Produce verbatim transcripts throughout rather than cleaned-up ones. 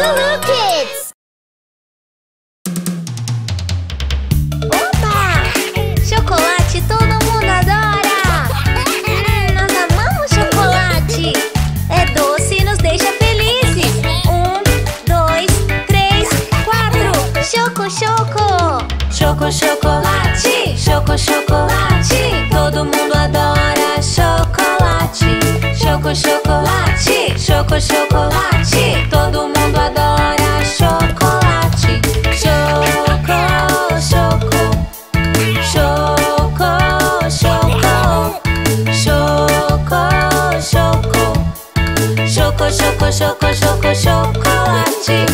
Lulu Kids! Opa! Chocolate todo mundo adora! Hum, nós amamos chocolate! É doce e nos deixa felizes! Um, dois, três, quatro! Choco, choco! Choco, chocolate! Choco, chocolate! Todo mundo adora chocolate! Choco, chocolate! Choco, chocolate! Todo mundo adora chocolate! Choco, choco! Choco, choco! Choco, choco! Choco, choco, choco, choco, chocolate!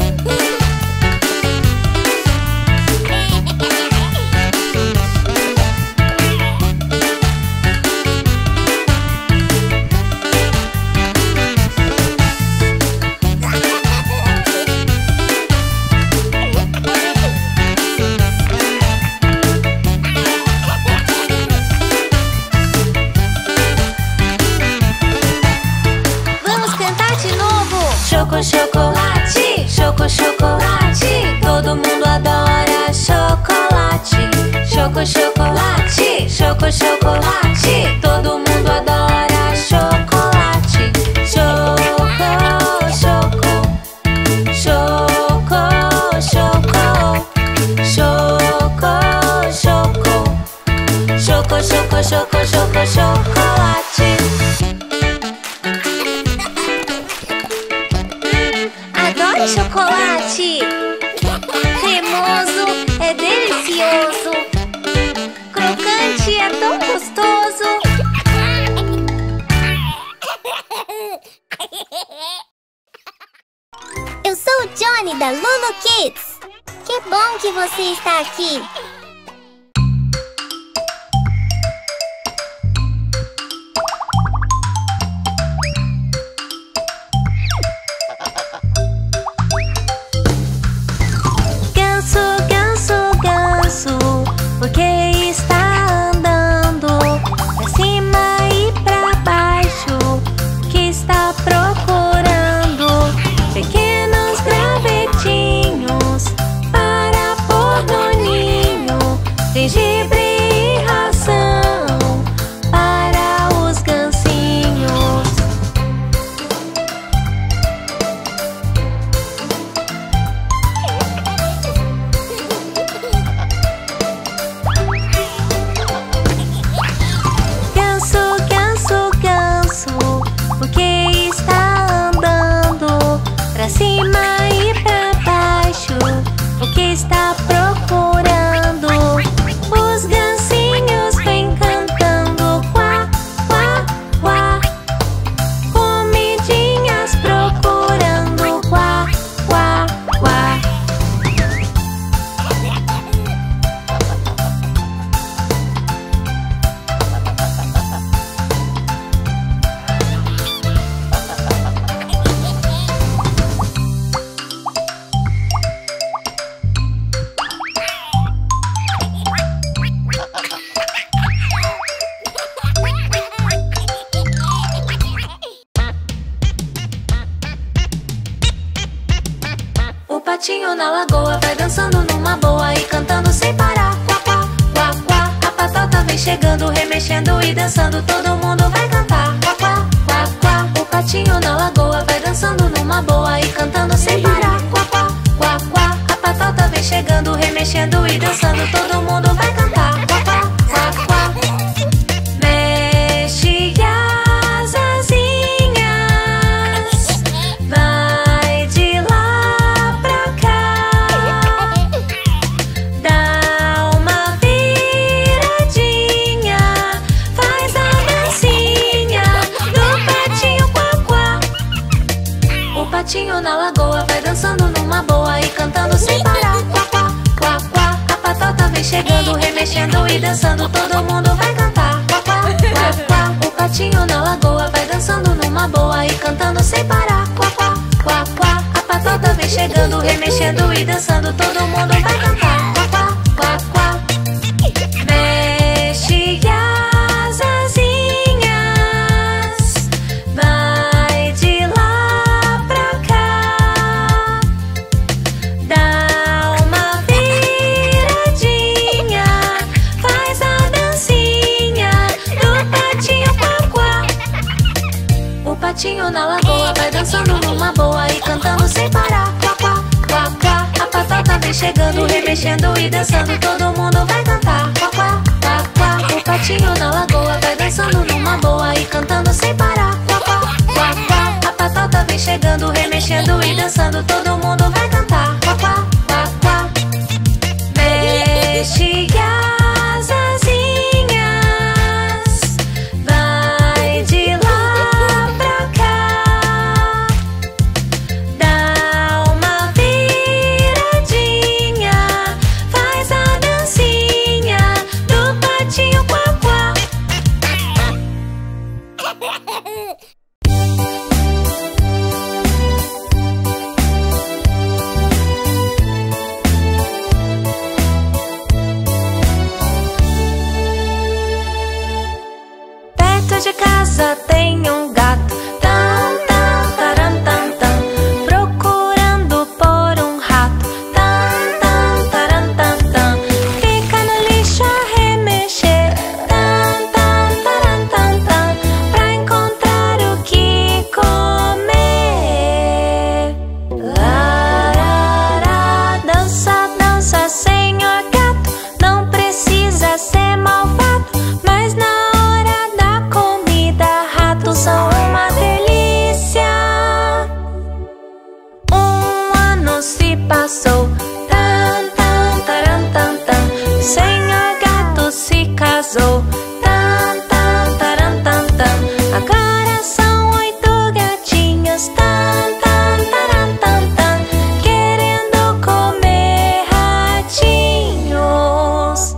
Choco, chocolate, choco, chocolate, todo mundo adora chocolate. Choco, chocolate, choco, chocolate, todo mundo adora chocolate. Choco, choco, choco, choco, choco, choco, choco, choco, choco, choco, chocolate. Chocolate cremoso, é delicioso. Crocante, é tão gostoso. Eu sou o Johnny da Lulu Kids. Que bom que você está aqui. Porque está andando pra cima e pra baixo, que está procurando pequenos gravetinhos para pôr no ninho, gengibre e ração para os gansinhos. Pra cima e pra baixo, o que está procurando? Os gansinhos vêm cantando quá, quá, quá. Comidinhas procurando quá, quá, quá. O patinho na lagoa vai dançando numa boa e cantando sem parar. Quá, quá, quá, quá. A patota vem chegando, remexendo e dançando. Todo mundo vai cantar. Quá, quá, quá, quá. O patinho na lagoa vai dançando numa boa e cantando sem parar. Quá, quá, quá, quá. A patota vem chegando, remexendo e dançando. Todo mundo vai cantar. Quá, quá, quá, quá. Mexe as asinhas, vai de lá pra cá, dá uma viradinha, faz a dancinha do patinho quá, quá. O patinho na lagoa vai dançando numa boa e cantando sem parar. Quá, quá, quá, quá. A patota vem chegando, remexendo e dançando. Todo mundo vai cantar. Quá, quá, quá, quá. O patinho na lagoa vai dançando numa boa e cantando sem parar. Quá, quá, quá, quá. A patota vem chegando, remexendo e dançando. Todo mundo vai cantar. Quá, quá, quá, quá. Mexe as asinhas, vai de lá pra cá, dançando numa boa e cantando sem parar. Quá, quá, quá, quá. A patota vem chegando, remexendo e dançando, todo mundo vai cantar. Quá, quá, quá, quá. O patinho na lagoa vai dançando numa boa e cantando sem parar. Quá, quá, quá, quá. A patota vem chegando, remexendo e dançando, todo mundo vai cantar. Quá, quá, quá, quá. Mexe as asinhas, vai de lá pra cá, dá uma viradinha, faz a dancinha do patinho quá quá. De casa tem um gato, tam, tam, taram, tam, tam, procurando por um rato, tam, tam, taram, tam, tam, fica no lixo a remexer, tam, tam, taram, tam, tam, pra encontrar o que comer. Larará, dança, dança, senhor gato, não precisa ser malvado, mas na são uma delícia. Um ano se passou, tam, tam, taram, tam, tam, o senhor gato se casou, tam, tam, taram, tam, tam, agora são oito gatinhos, tam, tam, taram, tam, tam, querendo comer ratinhos.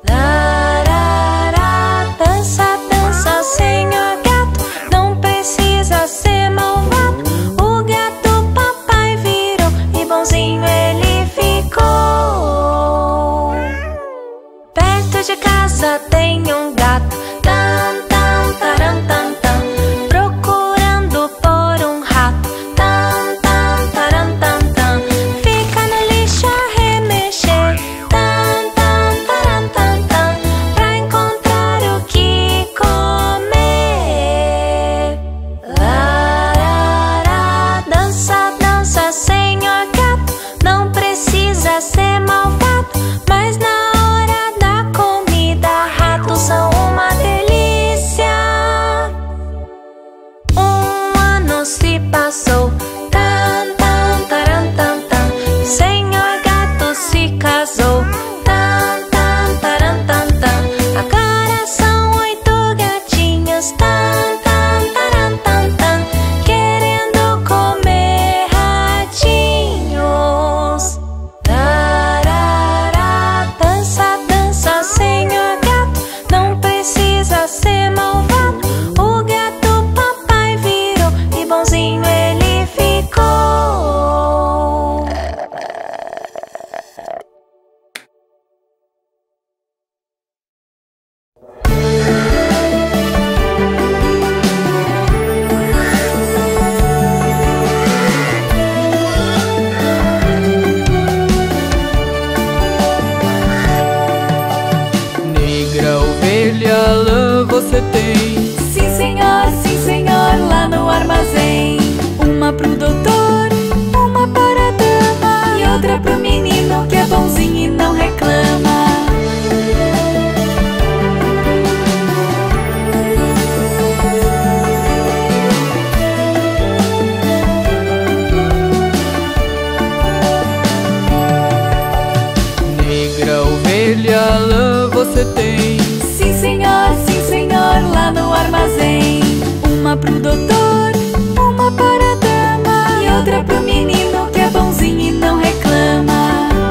Larará, dança, dança, senhor gato, não precisa ser malvado. O gato papai virou e bonzinho ele ficou. Perto de casa tem um gato, tam, tam, taram, tam, tam, procurando por um rato, tam, tam, taram, tam, tam, fica no lixo a remexer, tam, tam, taram, tam, tam, pra encontrar o que comer. Larará, dança, dança, senhor gato, não precisa ser malvado, mas na hora da comida ratos são uma delícia. Um ano se passou, tam, tam, taram, tam, tam, o senhor gato se casou, tam, tam, taram, tam, tam, agora são oito gatinhos, tam, tam, taram, tam, tam, querendo comer ratinhos. Larará, dança, dança, senhor gato, não precisa ser malvado. O gato papai virou e bonzinho ele ficou. Negra ovelha, lã você tem? Sim senhor, sim senhor, lá no armazém. Uma pro doutor, uma para a dama e outra pro menino que é bonzinho e não reclama. Negra ovelha, lã você tem? Sim senhor, sim senhor, lá no armazém. Uma pro doutor, uma para a dama e outra pro menino que é bonzinho e não reclama.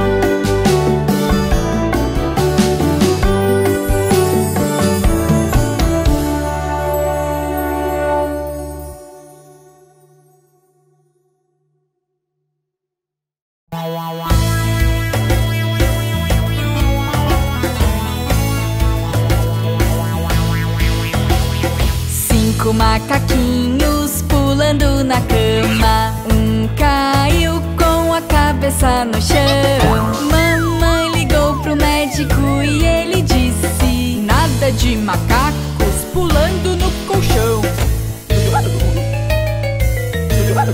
Cinco macaquinhos pulando na cama. Um caiu com a cabeça no chão. Mamãe ligou pro médico e ele disse: nada de macacos pulando no colchão.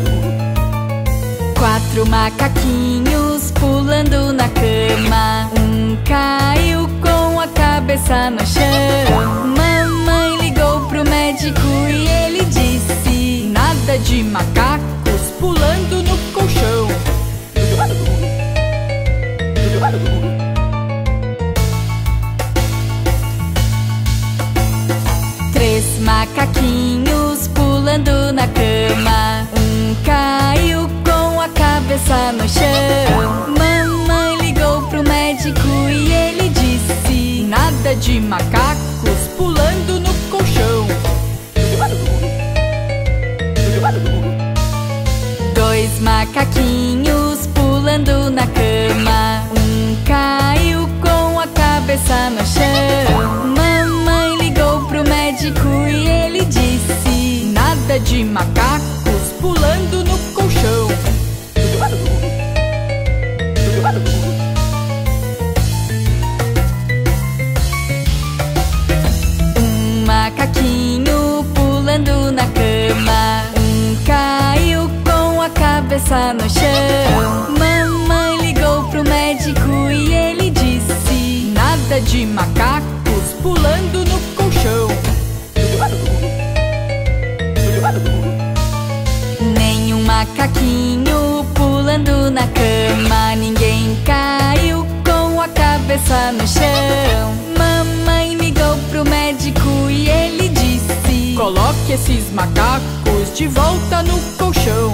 Quatro macaquinhos pulando na cama. Um caiu com a cabeça no chão. Mamãe ligou pro médico e ele disse: nada de macacos pulando no colchão. Três macaquinhos pulando na cama. Um caiu com a cabeça no chão. Mamãe ligou pro médico e ele disse: nada de macacos pulando no colchão. Dois macaquinhos pulando na cama. Um caiu com a cabeça no chão. Mamãe ligou pro médico e ele disse: nada de macacos pulando no colchão. Um macaquinho pulando na cama. Um caiu com a cabeça no chão. Mamãe ligou pro médico e ele disse: nada de macacos pulando no colchão. Nenhum macaquinho pulando na cama. Ninguém caiu com a cabeça no chão. Mamãe ligou pro médico e ele disse: coloque esses macacos de volta no colchão.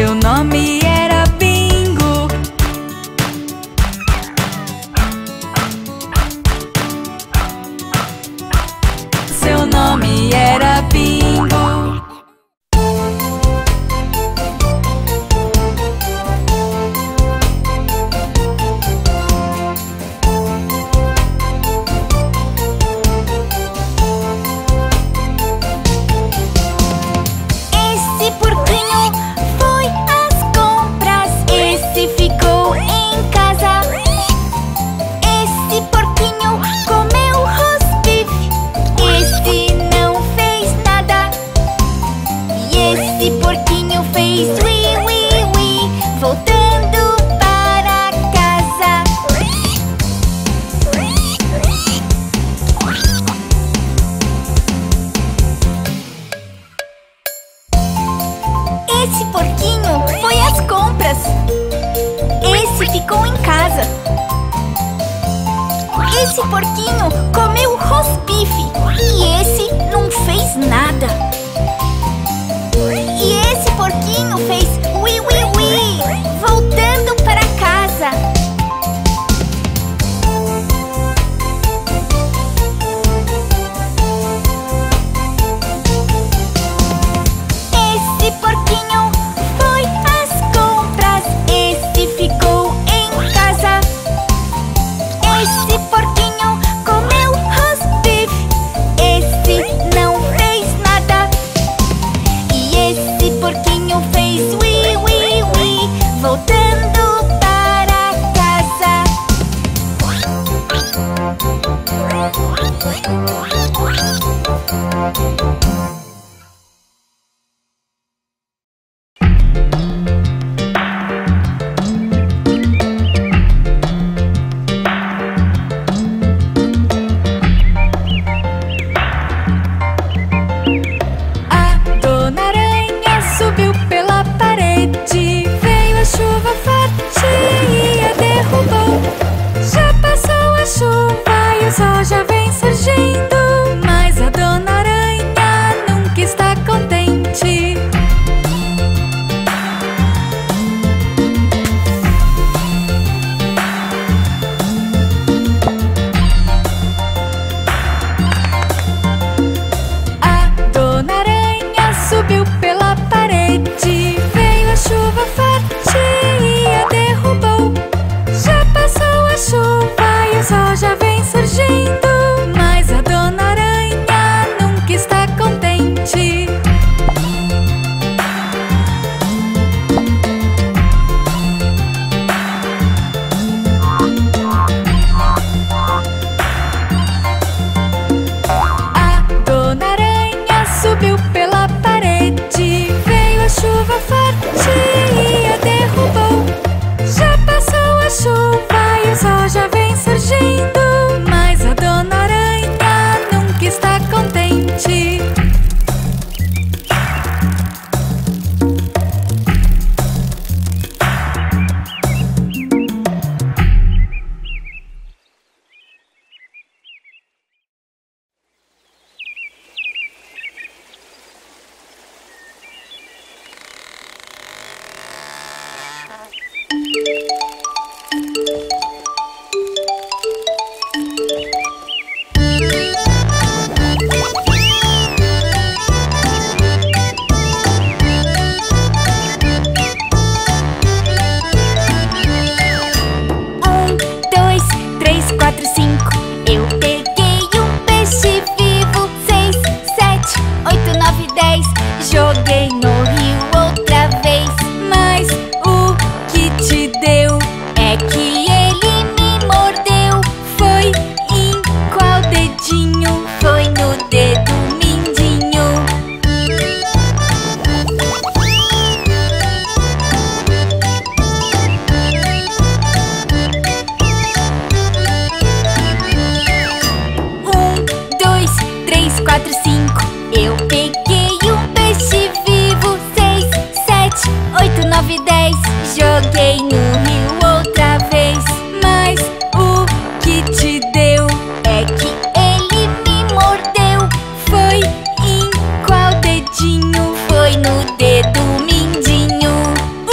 Seu nome era Bingo. Seu nome era Bingo. Esse porquinho foi às compras, esse ficou em casa. Esse porquinho comeu rosbife, esse não fez nada. E esse porquinho fez ui, ui, ui, voltando para casa. Esse porquinho foi às compras, esse ficou em casa. Esse porquinho comeu rosbife e esse não fez nada. E esse porquinho fez ui, ui, ui, voltando para casa. Esse porquinho foi às compras, esse ficou em casa. Esse porquinho comeu rosbife, esse não fez nada. E esse porquinho fez ui, ui, ui, voltando para casa. A Dona Aranha subiu pela parede, veio a chuva forte e a derrubou. Já passou a chuva e o sol já vem surgindo, mas a Dona Aranha nunca está contente. A Dona Aranha subiu pela parede, veio a chuva forte e a derrubou. Já passou a chuva e o sol já vem surgindo, mas a Dona Aranha nunca está contente. A Dona Aranha subiu pela parede, veio a chuva forte e a derrubou. Já passou a chuva e o sol já vem surgindo, mas a Dona Aranha nunca está contente. Um, dois, três, quatro, cinco. Eu peguei um peixe vivo. Seis, sete, oito, nove, dez. Joguei no rio outra vez. Mas o que te deu é que ele me mordeu. Foi em qual dedinho? Foi no dedo mindinho. Um, dois, três, quatro, cinco. Eu peguei um peixe vivo. Seis, sete, oito, nove, dez. Joguei no rio outra vez. Mas o que te deu é que ele me mordeu. Foi em qual dedinho? Foi no dedo mindinho.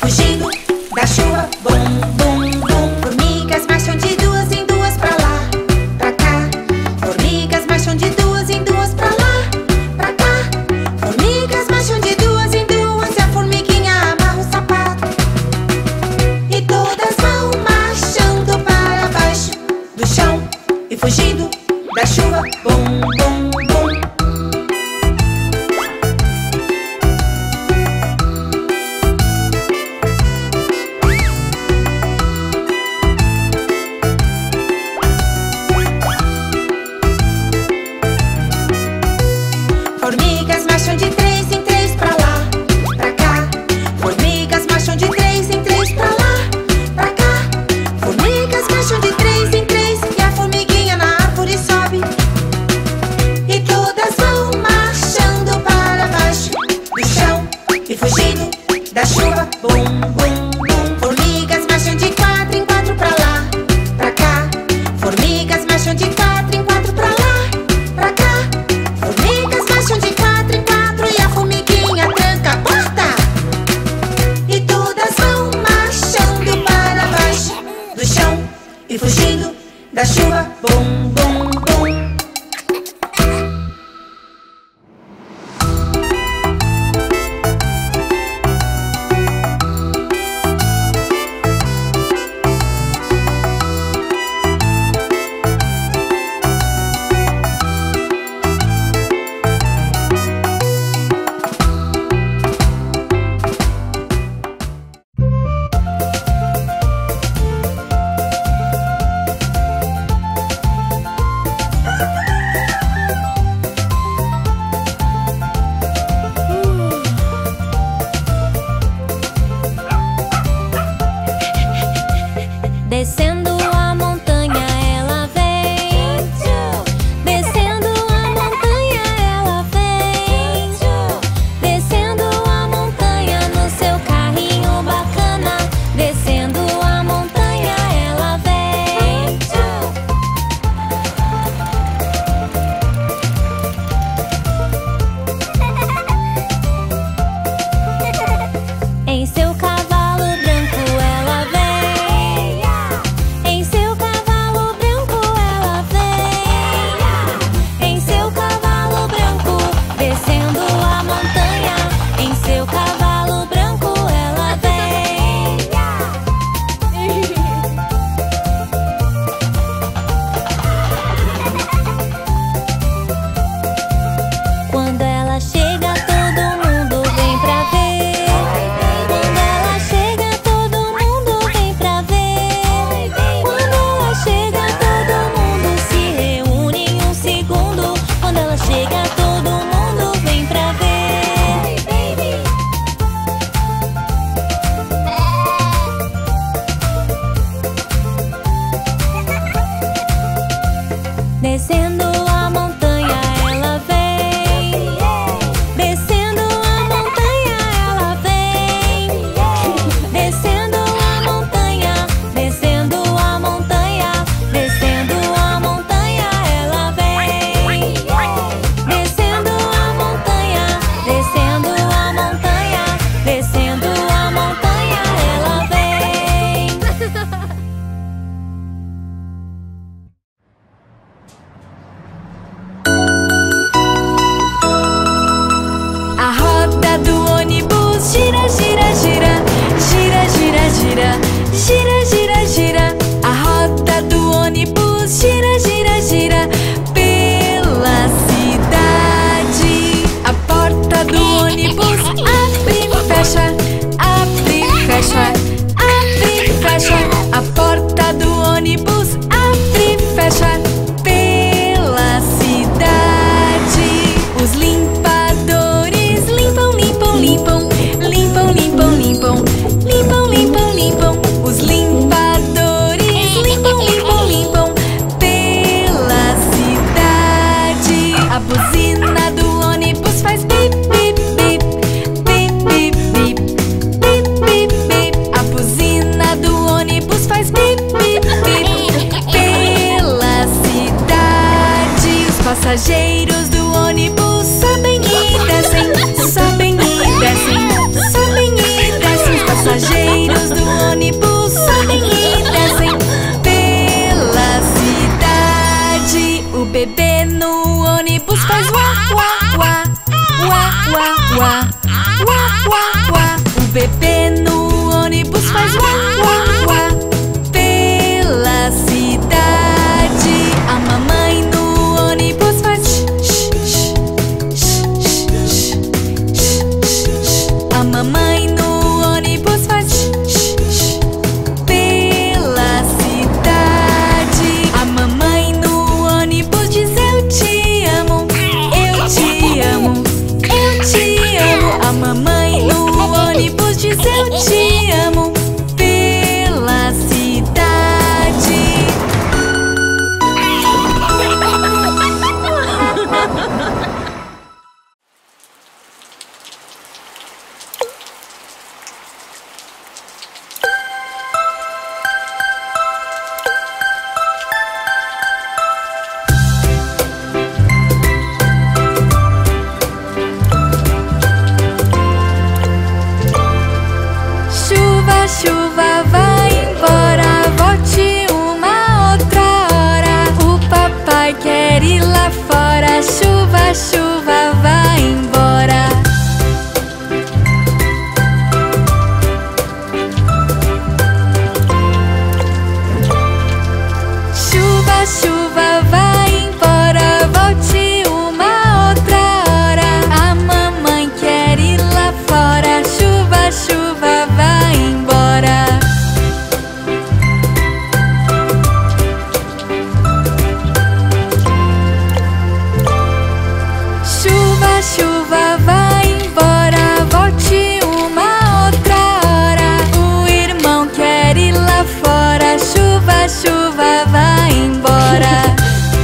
fugindo da chuva. Bum, bum, bum. Formigas marcham de duas em duas pra lá, pra cá. Formigas marcham de duas em duas pra lá, pra cá. Formigas marcham de duas em duas e a formiguinha amarra o sapato. E todas vão marchando para baixo do chão e fugindo da chuva. Bum, bum, bum. Formigas marcham de três em três pra lá, pra cá. Formigas marcham de três em três pra lá, pra cá. Formigas marcham de três em três e a formiguinha na árvore sobe. E todas vão marchando para baixo do chão e fugindo da chuva. Bum, bum, bum. Formigas marcham de quatro em quatro pra lá, pra cá. Formigas marcham de quatro em quatro pra lá, pra cá. Formigas marcham de quatro em quatro e a formiguinha tranca a porta. E todas vão marchando para baixo do chão e fugindo da chuva. Bum, bum, bum. bebê no ônibus faz uá, uá, uá pela cidade. A mamãe no ônibus faz shh, shh, shh, shh, shh, shh. A mamãe no ônibus faz shh, shh, pela cidade. A mamãe no ônibus diz eu te amo, eu te amo, eu te amo. A mamãe no ônibus diz eu te amo pela cidade. Chuva, chuva, vai embora, volte uma outra hora. O papai quer ir lá fora. Chuva, chuva, vai embora. Chuva, chuva, vai embora, volte uma outra hora. A mamãe quer ir lá fora. Chuva, chuva, vai embora. Chuva, chuva, vai embora, volte uma outra hora. O irmão quer ir lá fora. Chuva, chuva, vai embora.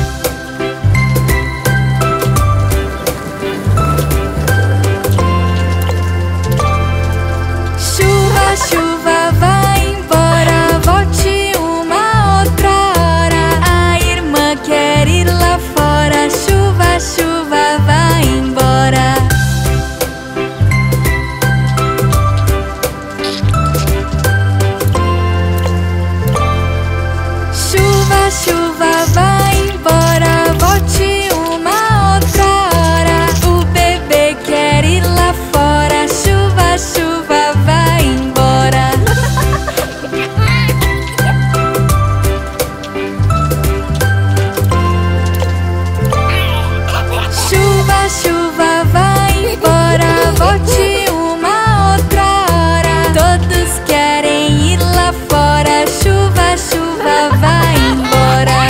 Chuva, chuva, vai embora, volte uma outra hora. A irmã quer ir lá fora. Chuva, chuva, vai embora. Chuva, chuva, vai embora, volte uma outra hora. O bebê quer ir lá fora. Chuva, chuva, vai embora. Chuva, chuva, vai embora, volte uma outra hora. Todos querem ir lá fora. Chuva, chuva, vai embora.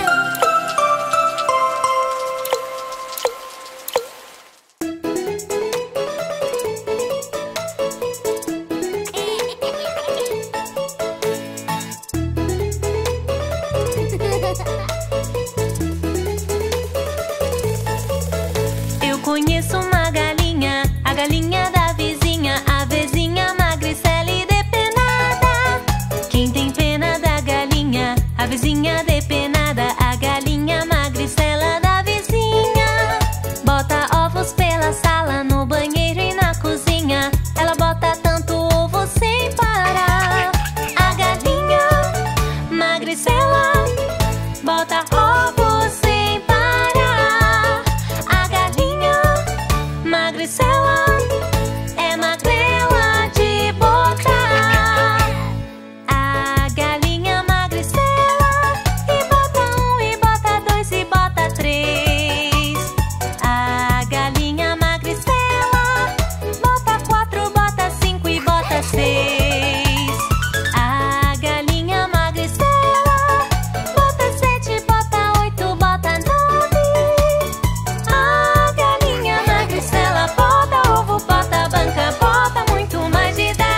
Eu conheço uma galinha, a galinha da vizinha, a vizinha magricela e depenada. Quem tem pena da galinha, a vizinha depenada, a galinha magricela da vizinha. Bota ovos pela sala, no banheiro e na cozinha. Ela bota tanto ovo sem parar. A galinha magricela bota ovos sem parar. A galinha magricela é magrela de botar. A galinha magricela e bota um, e bota dois, e bota três. A galinha magricela bota quatro, bota cinco e bota seis. A galinha magricela bota sete, bota oito, bota nove. A galinha magricela bota ovo, bota banca, bota muito mais de dez.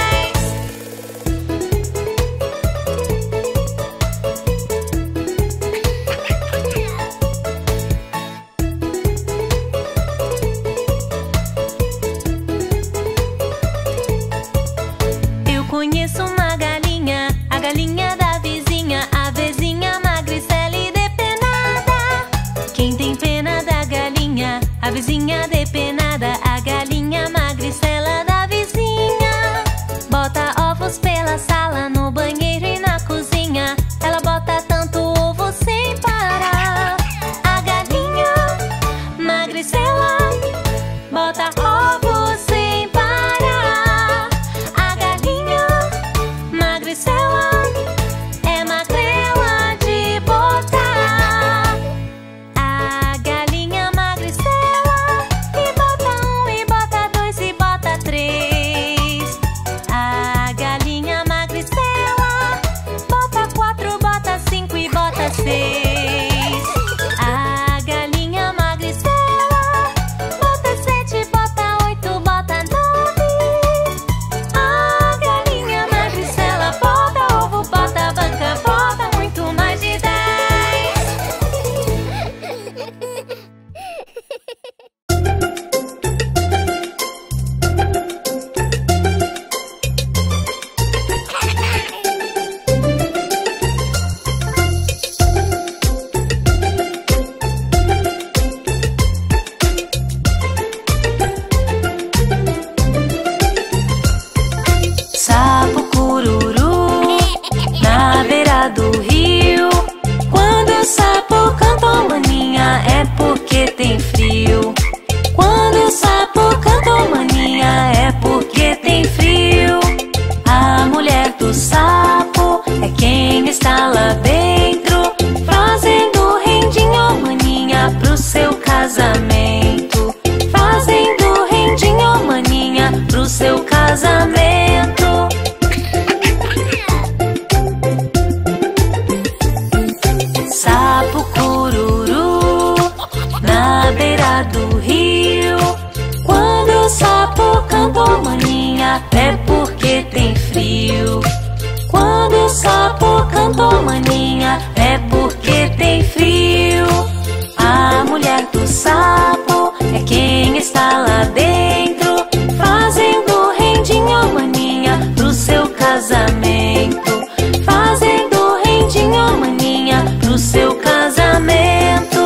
Eu conheço uma galinha, a galinha da vizinha, a vizinha magricela e depenada. Quem tem pena da galinha, a vizinha depenada, a galinha magricela da vizinha. Bota ovos pela sala, no banheiro e na cozinha. Ela bota tanto ovo sem parar. A galinha magricela bota ovos sem parar. casamento. Sapo cururu na beira do rio. Quando o sapo cantou maninha, é porque tem frio. Quando o sapo cantou maninha, é porque tem frio. A mulher do sapo é quem está lá dentro, fazendo rendinho maninha pro seu casamento. Fazendo rendinho maninha pro seu casamento.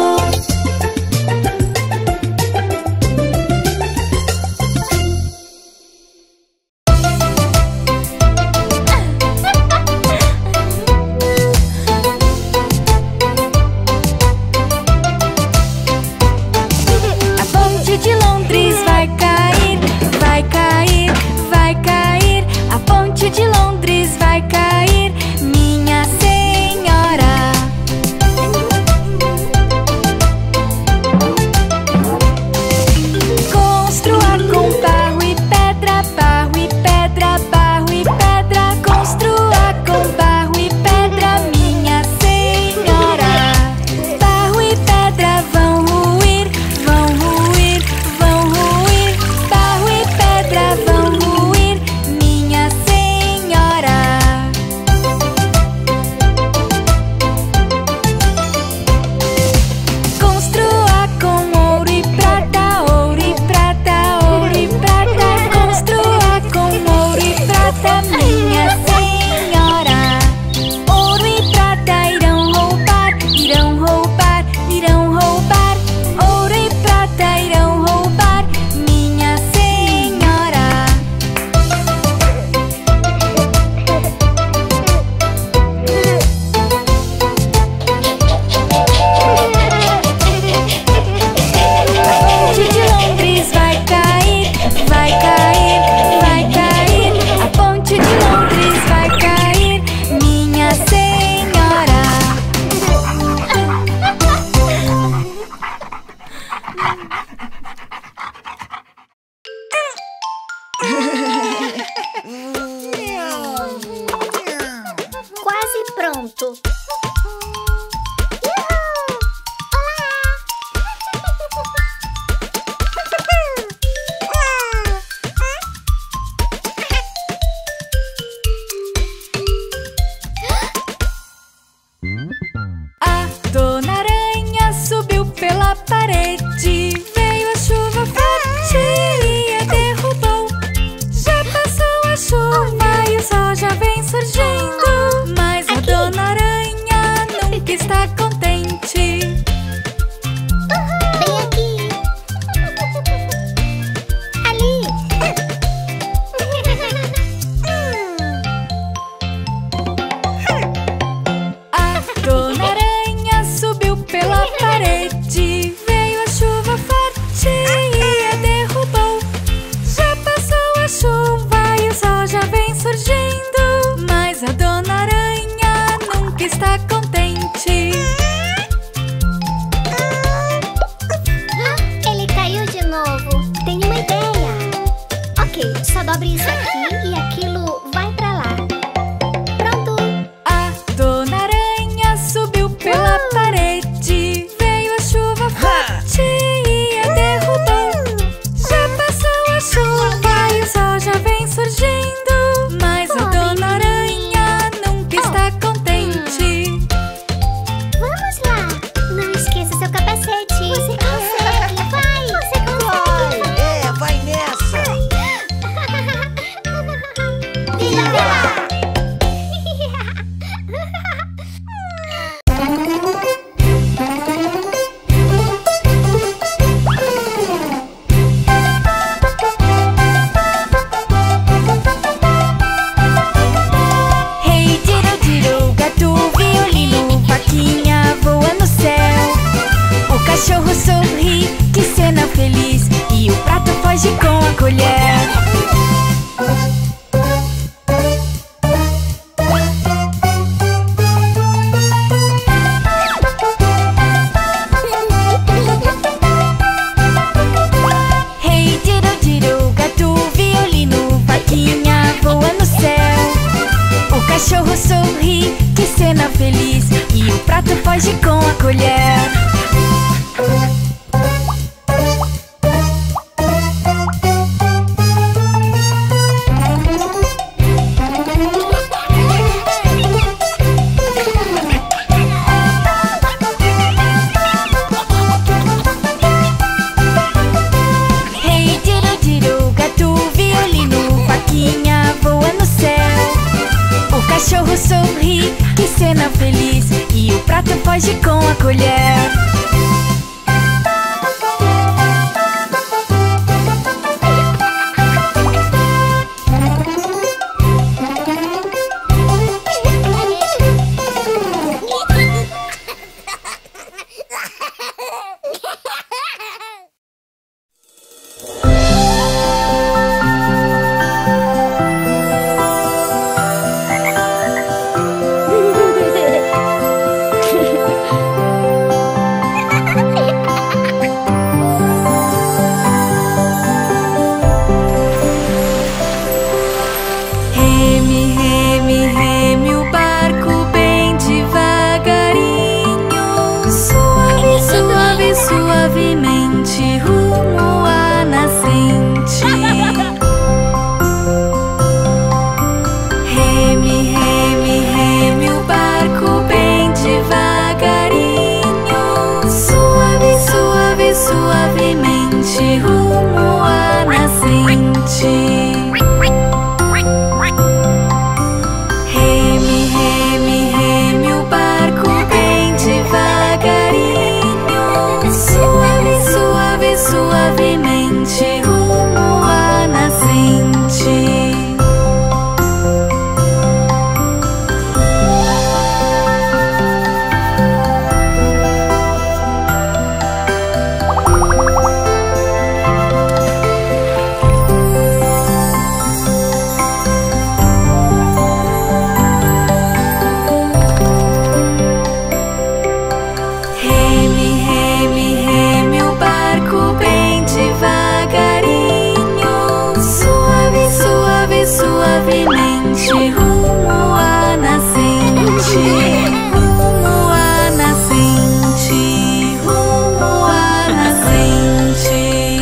Quase pronto. A Dona Aranha subiu pela parede. Veio a chuva forte e a derrubou. Já passou a chuva e o sol já vem surgindo. Mas a Dona Aranha nunca está contente. Vem aqui. Ali. A Dona Aranha subiu pela parede. Veio a chuva forte e a derrubou. Já passou a chuva e o sol já vem surgindo. Mas a Dona Aranha nunca está contente. Ele caiu de novo. Tenho uma ideia. Ok, só dobre isso aqui e aquilo vai pra lá. Pronto. A Dona Aranha subiu pela parede. Veio a chuva forte e a derrubou. Já passou a chuva e o sol já vem surgindo. Mas a Dona Aranha nunca está contente. Vamos lá. Não esqueça seu capacete. Você consegue. Vai. Você consegue. É, vai nessa! Viva! Reme, reme, reme o barco bem devagarinho, suave, suave, suavemente rumo à nascente. Suavemente rumo à nascente, rumo à nascente, rumo à nascente.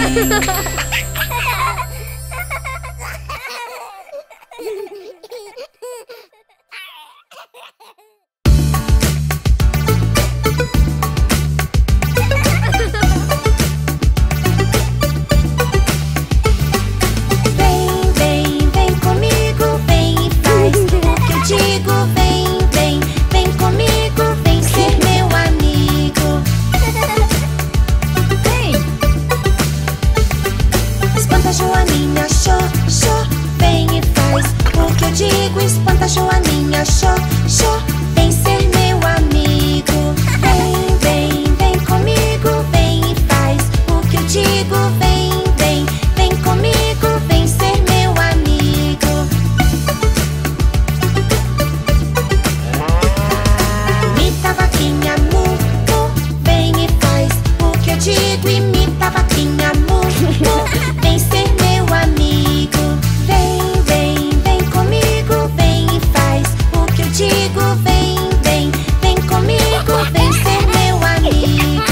Espanta, Joaninha, xô, xô, vem ser meu amigo. Vem, vem, vem comigo, vem e faz o que eu digo. Vem, vem, vem comigo, vem ser meu amigo. Imita a vaquinha, mu, mu, vem e faz o que eu digo. Imita a vaquinha, mu, mu, vem ser meu amigo. Vem, vem, vem comigo, vem e faz o que eu digo. Vem, vem, vem comigo, vem ser meu amigo.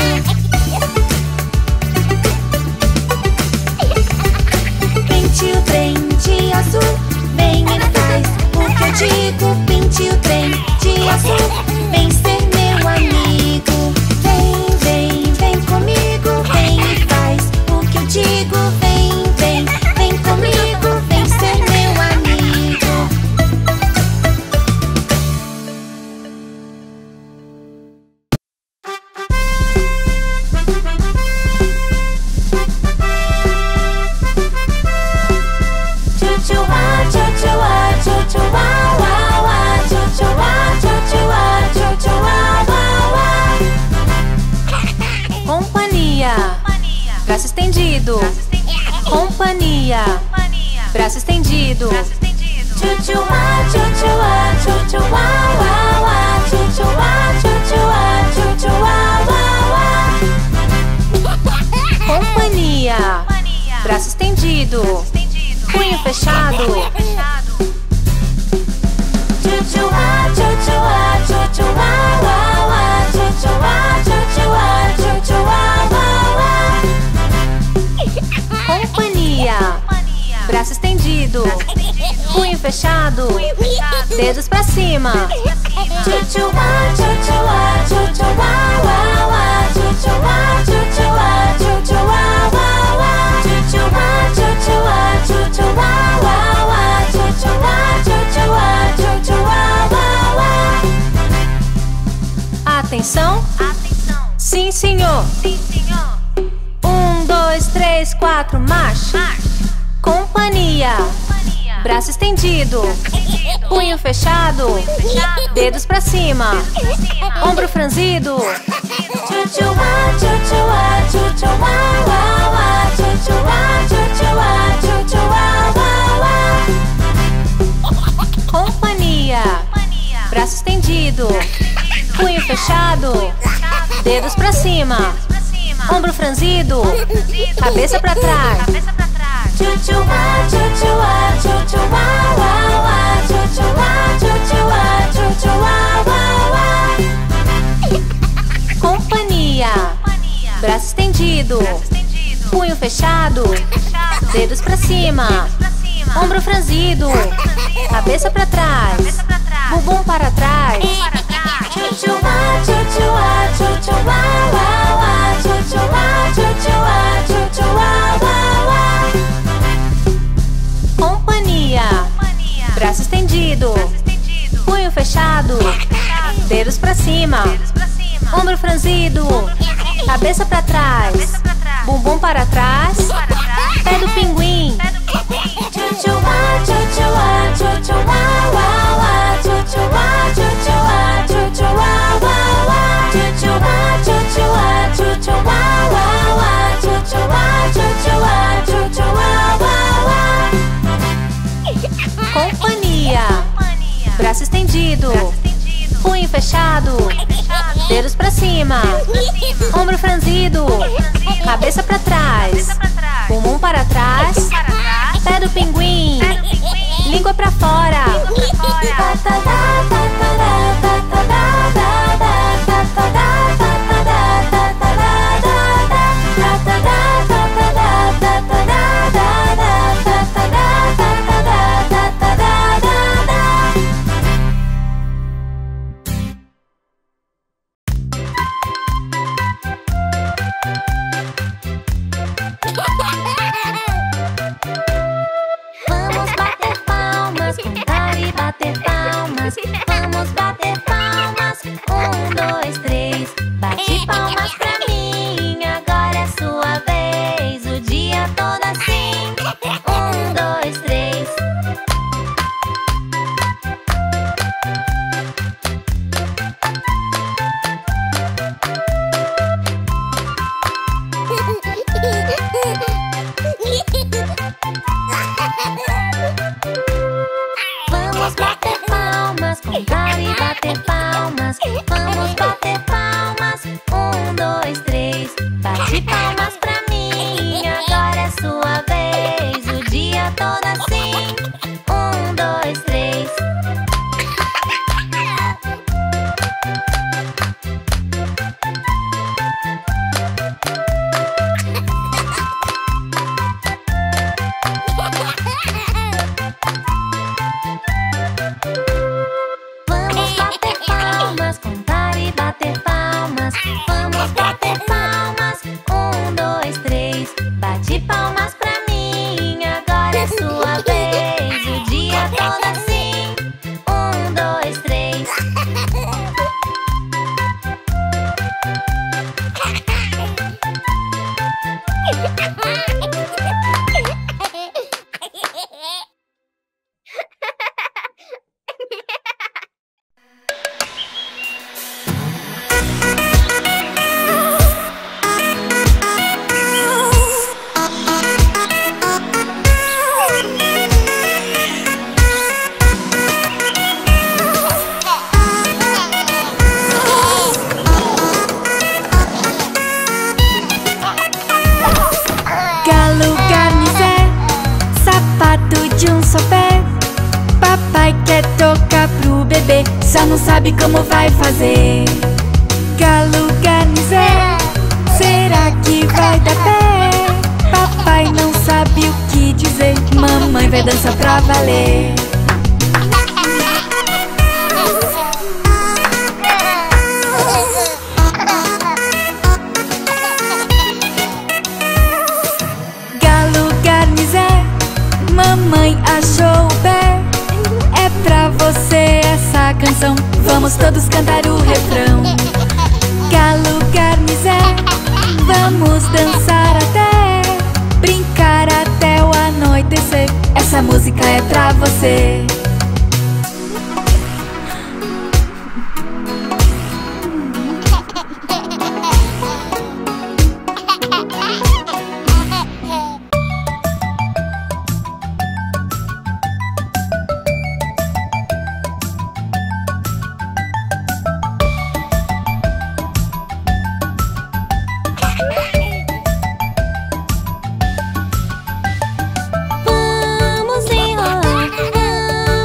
Pinte o trem de azul, vem e faz o que eu digo. Pinte o trem de azul, vem ser meu amigo. Vem, vem, vem comigo, vem e faz o que eu digo. Vem, vem, vem comigo, vem ser meu amigo. Tchutchuá, tchutchuá, tchutchuá, uá, uá, tchutchuá, tchutchuá, tchutchuá, uá, uá. Companhia, braço estendido. Companhia, braço estendido. Tchutchuá, tchutchuá, tchutchuá, uá, uá, tchutchuá, tchutchuá, tchutchuá, uá, uá. Companhia, braço estendido. Punho fechado. Tchutchuá, tchutchuá, tchutchuá, uá, uá, tchutchuá, tchutchuá, tchutchuá, uá, uá. Companhia, braço estendido. Punho fechado. Dedos pra cima. Tchutchuá, tchutchuá, tchutchuá, uá, uá, tchutchuá, tchutchuá, tchutchuá, uá, uá. Tchutchuá, tchutchuá, tchutchuá, uá, uá, tchutchuá, tchutchuá, tchutchuá, uá, uá. Atenção. Sim, senhor. Um, dois, três, quatro, marcha. Companhia, braço estendido. Punho fechado. Dedos pra cima. Ombro franzido. Tchutchuá, tchutchuá, tchutchuá, uá, uá, tchutchuá, tchutchuá, tchutchuá, uá, uá. Companhia, braço estendido. Punho fechado. Dedos pra cima. Ombro franzido. Cabeça pra trás. Tchutchuá, tchutchuá, tchutchuá, uá, uá, tchutchuá, tchutchuá, tchutchuá, uá, uá. Companhia, braço estendido. Punho fechado. Dedos pra cima. Ombro franzido. Cabeça pra trás. Bumbum para trás. Tchutchuá, tchutchuá, tchutchuá, uá, uá, tchutchuá, tchutchuá, tchutchuá, uá, uá. braço estendido, punho fechado, dedos pra cima, ombro franzido, cabeça pra trás, bumbum para trás, pé do pinguim. Tchutchuá, tchutchuá, tchutchuá, uá, uá, tchutchuá, tchutchuá, tchutchuá, uá, uá, tchutchuá, tchutchuá, tchutchuá, uá, uá, tchutchuá, tchutchuá, tchutchuá, uá, uá. Companhia. Braço estendido, punho fechado, dedos pra cima, ombro franzido, cabeça pra trás, bumbum para trás, pé do pinguim, língua pra fora. Vamos bater palmas, contar e bater palmas. Vamos bater palmas, um, dois, três. Bate palmas pra mim, agora é sua vez. O dia todo assim, um, dois, três. Vamos bater palmas, contar e bater palmas. Vamos bater palmas, um, dois, três. Bate palmas pra mim, agora é sua vez. O dia todo assim, um, dois, três. Vamos bater palmas, contar e bater palmas. Vamos bater palmas, um, dois, três. Bate palmas pra mim, agora é sua vez. O dia todo assim, um, dois, três. Galo, garnizé, sapato de um só pé. Papai quer tocar pro bebê, só não sabe como vai fazer. Galo, garnizé, será que vai dar pé? Papai não sabe o que dizer, mamãe vai dançar pra valer. Galo, garnizé, mamãe achou o pé. É pra você essa canção, vamos todos cantar o refrão. Galo, garnizé, vamos dançar até brincar até o anoitecer. Essa música é pra você. Vamos enrolar,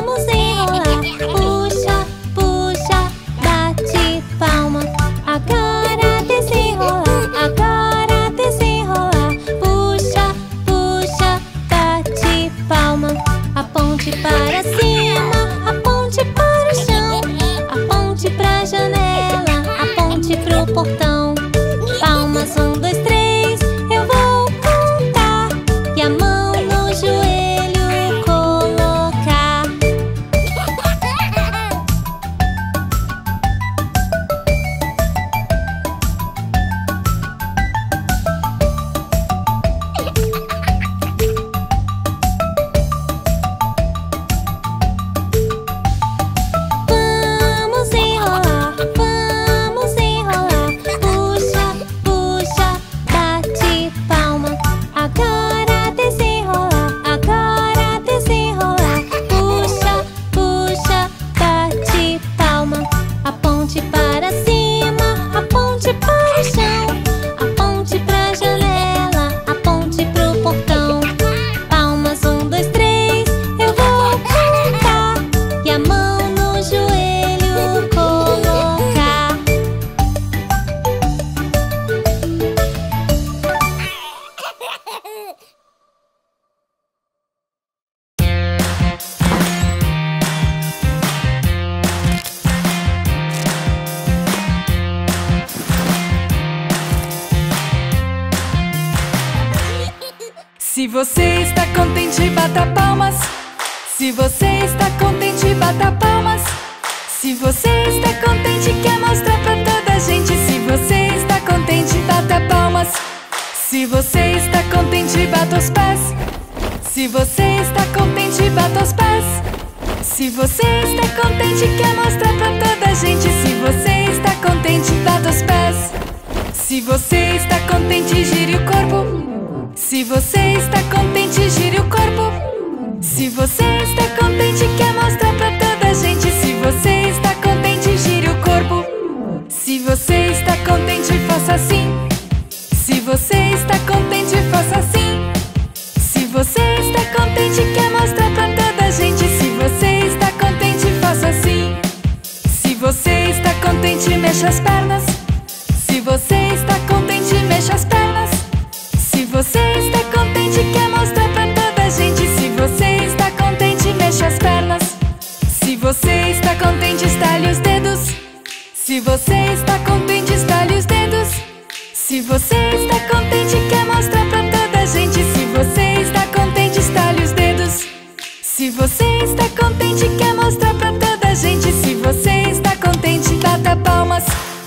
Se você está contente, bata palmas. Se você está contente, bata palmas. Se você está contente, quer mostrar pra toda a gente. Se você está contente, bata palmas. Se você está contente, bata os pés. Se você está contente, bata os pés. Se você está contente, quer mostrar pra toda a gente. Se você está contente, bata os pés. Se você está contente, gire o corpo. Se você está contente, gire o corpo. Se você está contente, quer mostrar pra toda a gente. Se você está contente, gire o corpo. Se você está contente, faça assim. Se você está contente, faça assim. Se você está contente, quer mostrar pra toda a gente. Se você está contente, faça assim. Se você está contente, mexa as pernas. Se você está contente, mexa as pernas. Se você está contente, quer mostrar pra toda a gente. Se você está contente, mexa as pernas. Se você está contente, estale os dedos. Se você está contente, estale os dedos. Se você está contente, quer mostrar pra toda a gente. Se você está contente, estale os dedos. Se você está contente, quer mostrar pra toda a gente. Se você está contente, bata palmas.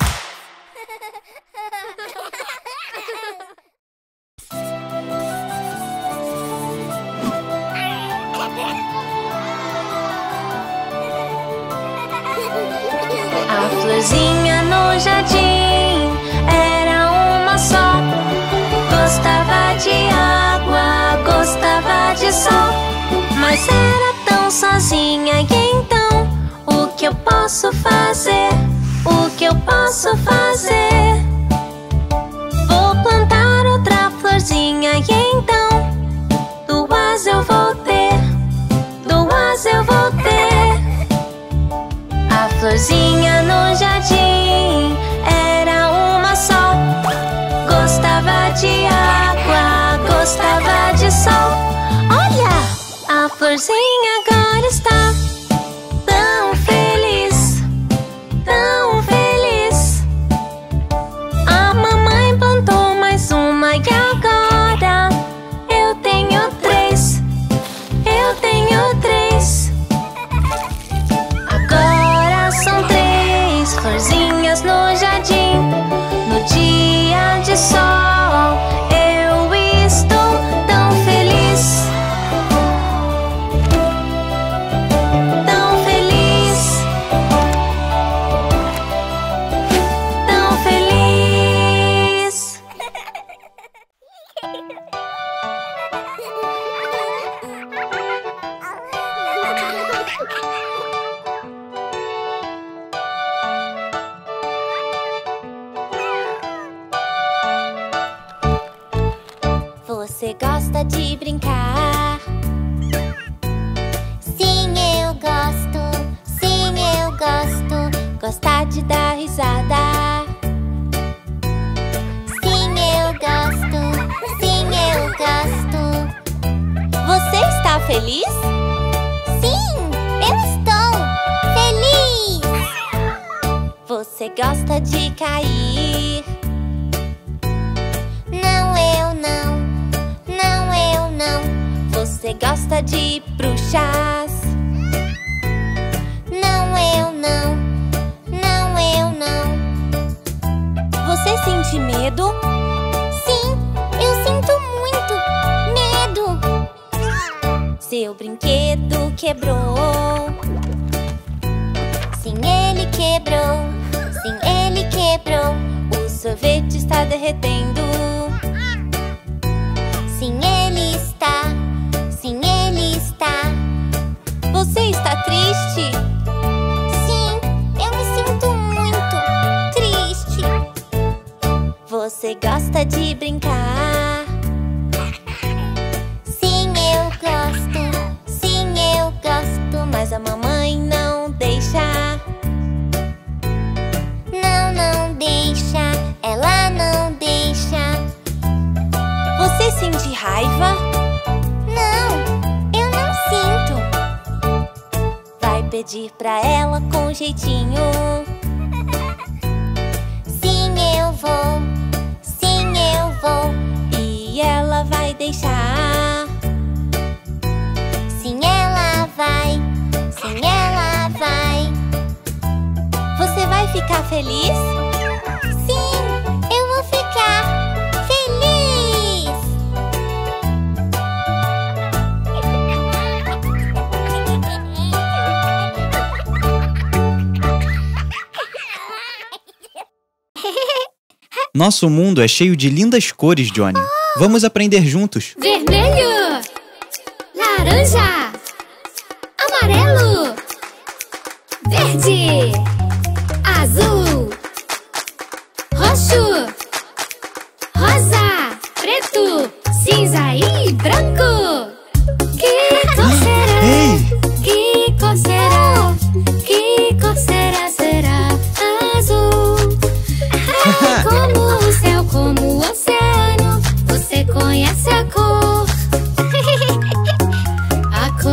A florzinha no jardim era uma só. Gostava de água, gostava de sol, mas era tão sozinha. E então, o que eu posso fazer? O que eu posso fazer? Vou plantar outra florzinha e então duas eu vou ter, duas eu vou ter. A florzinha no jardim era uma só. Gostava de água, gostava de sol. Olha, a florzinha agora está tão feliz, tão feliz. A mamãe plantou mais uma e agora eu tenho três, eu tenho três. Agora são três florzinhas no jardim. No dia de sol eu estou tão feliz, tão feliz, tão feliz. Você gosta de brincar? Sim, eu gosto. Sim, eu gosto. Gostar de dar risada? Sim, eu gosto. Sim, eu gosto. Você está feliz? Sim, eu estou feliz. Você gosta de cair? Não, eu não. Não, eu não. Você gosta de bruxas? Não, eu não. Não, eu não. Você sente medo? Sim, eu sinto muito medo. Seu brinquedo quebrou. Sim, ele quebrou. Sim, ele quebrou. O sorvete está derretendo. Sim, ele está. Sim, ele está. Você está triste? Sim, eu me sinto muito triste. Você gosta de brincar? Sim, eu gosto. Sim, eu gosto. Mas a mamãe não deixa. Não, não deixa. Ela não deixa. Você sente raiva? Não, eu não sinto. Vai pedir pra ela com jeitinho. Sim, eu vou. Sim, eu vou. E ela vai deixar. ficar feliz? Sim, eu vou ficar feliz! Nosso mundo é cheio de lindas cores, Johnny. Vamos aprender juntos. Vermelho, laranja, amarelo, verde, azul, roxo, rosa, preto, cinza e branco. Que cor será? Ei! Que cor será? Que cor será? Será azul? É como o céu, como o oceano. Você conhece a cor? A cor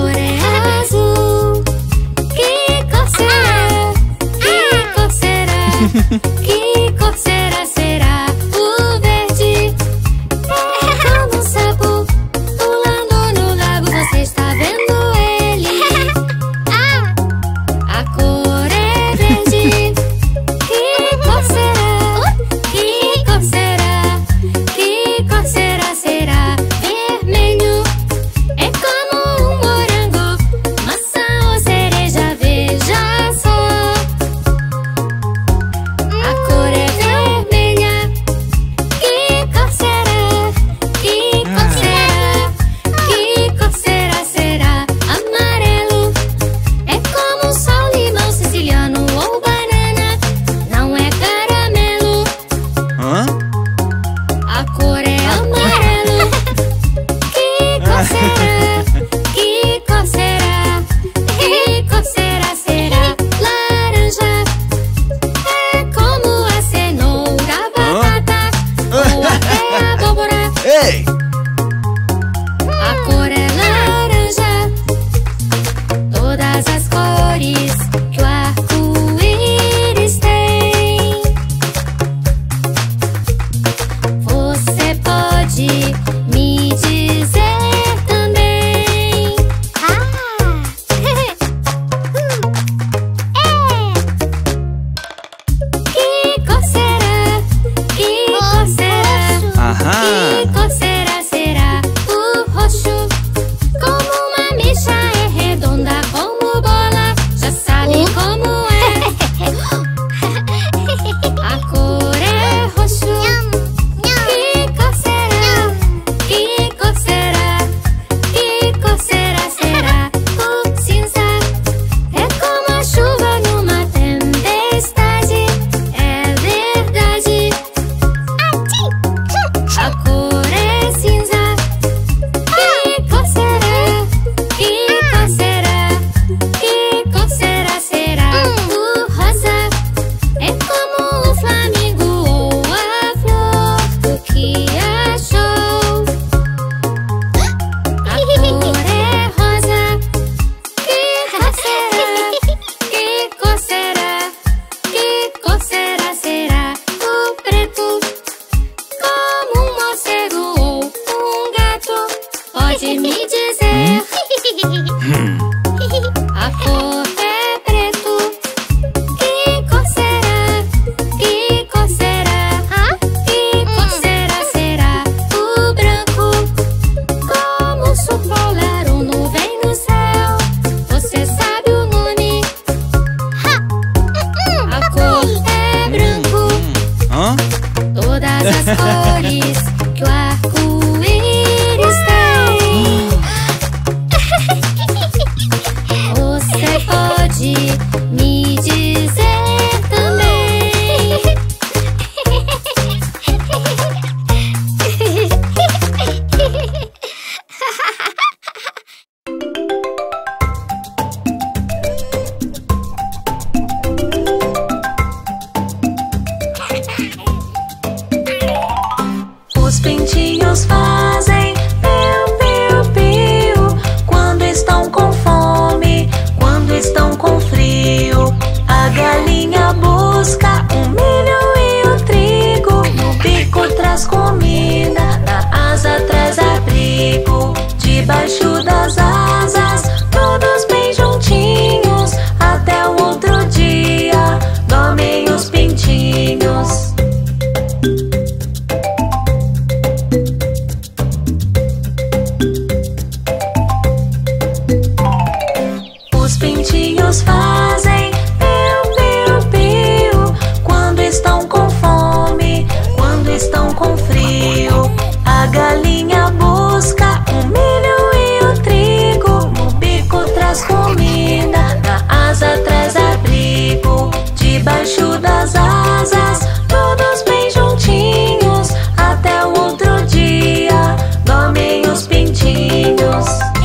pintinhos fazem piu, piu, piu. Quando estão com fome, quando estão com frio. A galinha busca o milho e o trigo. No bico traz comida, na asa traz abrigo. Debaixo das asas, todos bem juntinhos. Até o outro dia, dormem os pintinhos.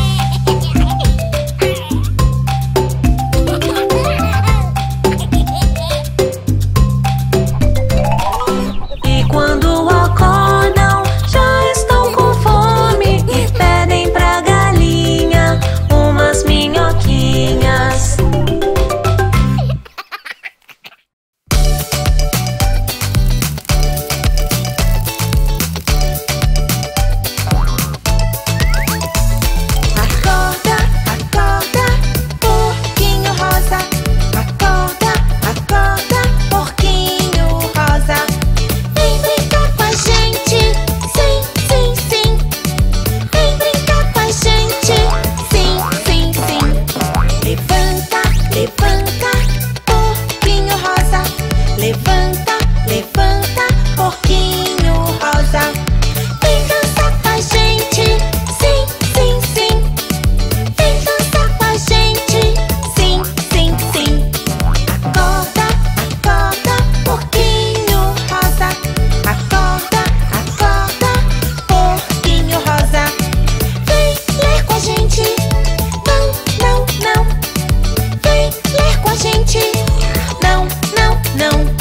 E quando acordam, já estão com fome e pedem pra galinha umas minhoquinhas. Acorda, acorda, porquinho rosa. Acorda, acorda, porquinho rosa. Vem brincar com a gente, sim, sim, sim. Vem brincar com a gente, sim, sim, sim. Levanta, levanta, porquinho rosa. Levanta, levanta, porquinho rosa. Vem dançar com a gente, sim, sim, sim. Vem dançar com a gente, sim, sim, sim. Acorda, acorda, porquinho rosa. Acorda, acorda, porquinho rosa. Vem ler com a gente, não, não, não. Vem ler com a gente, não, não, não.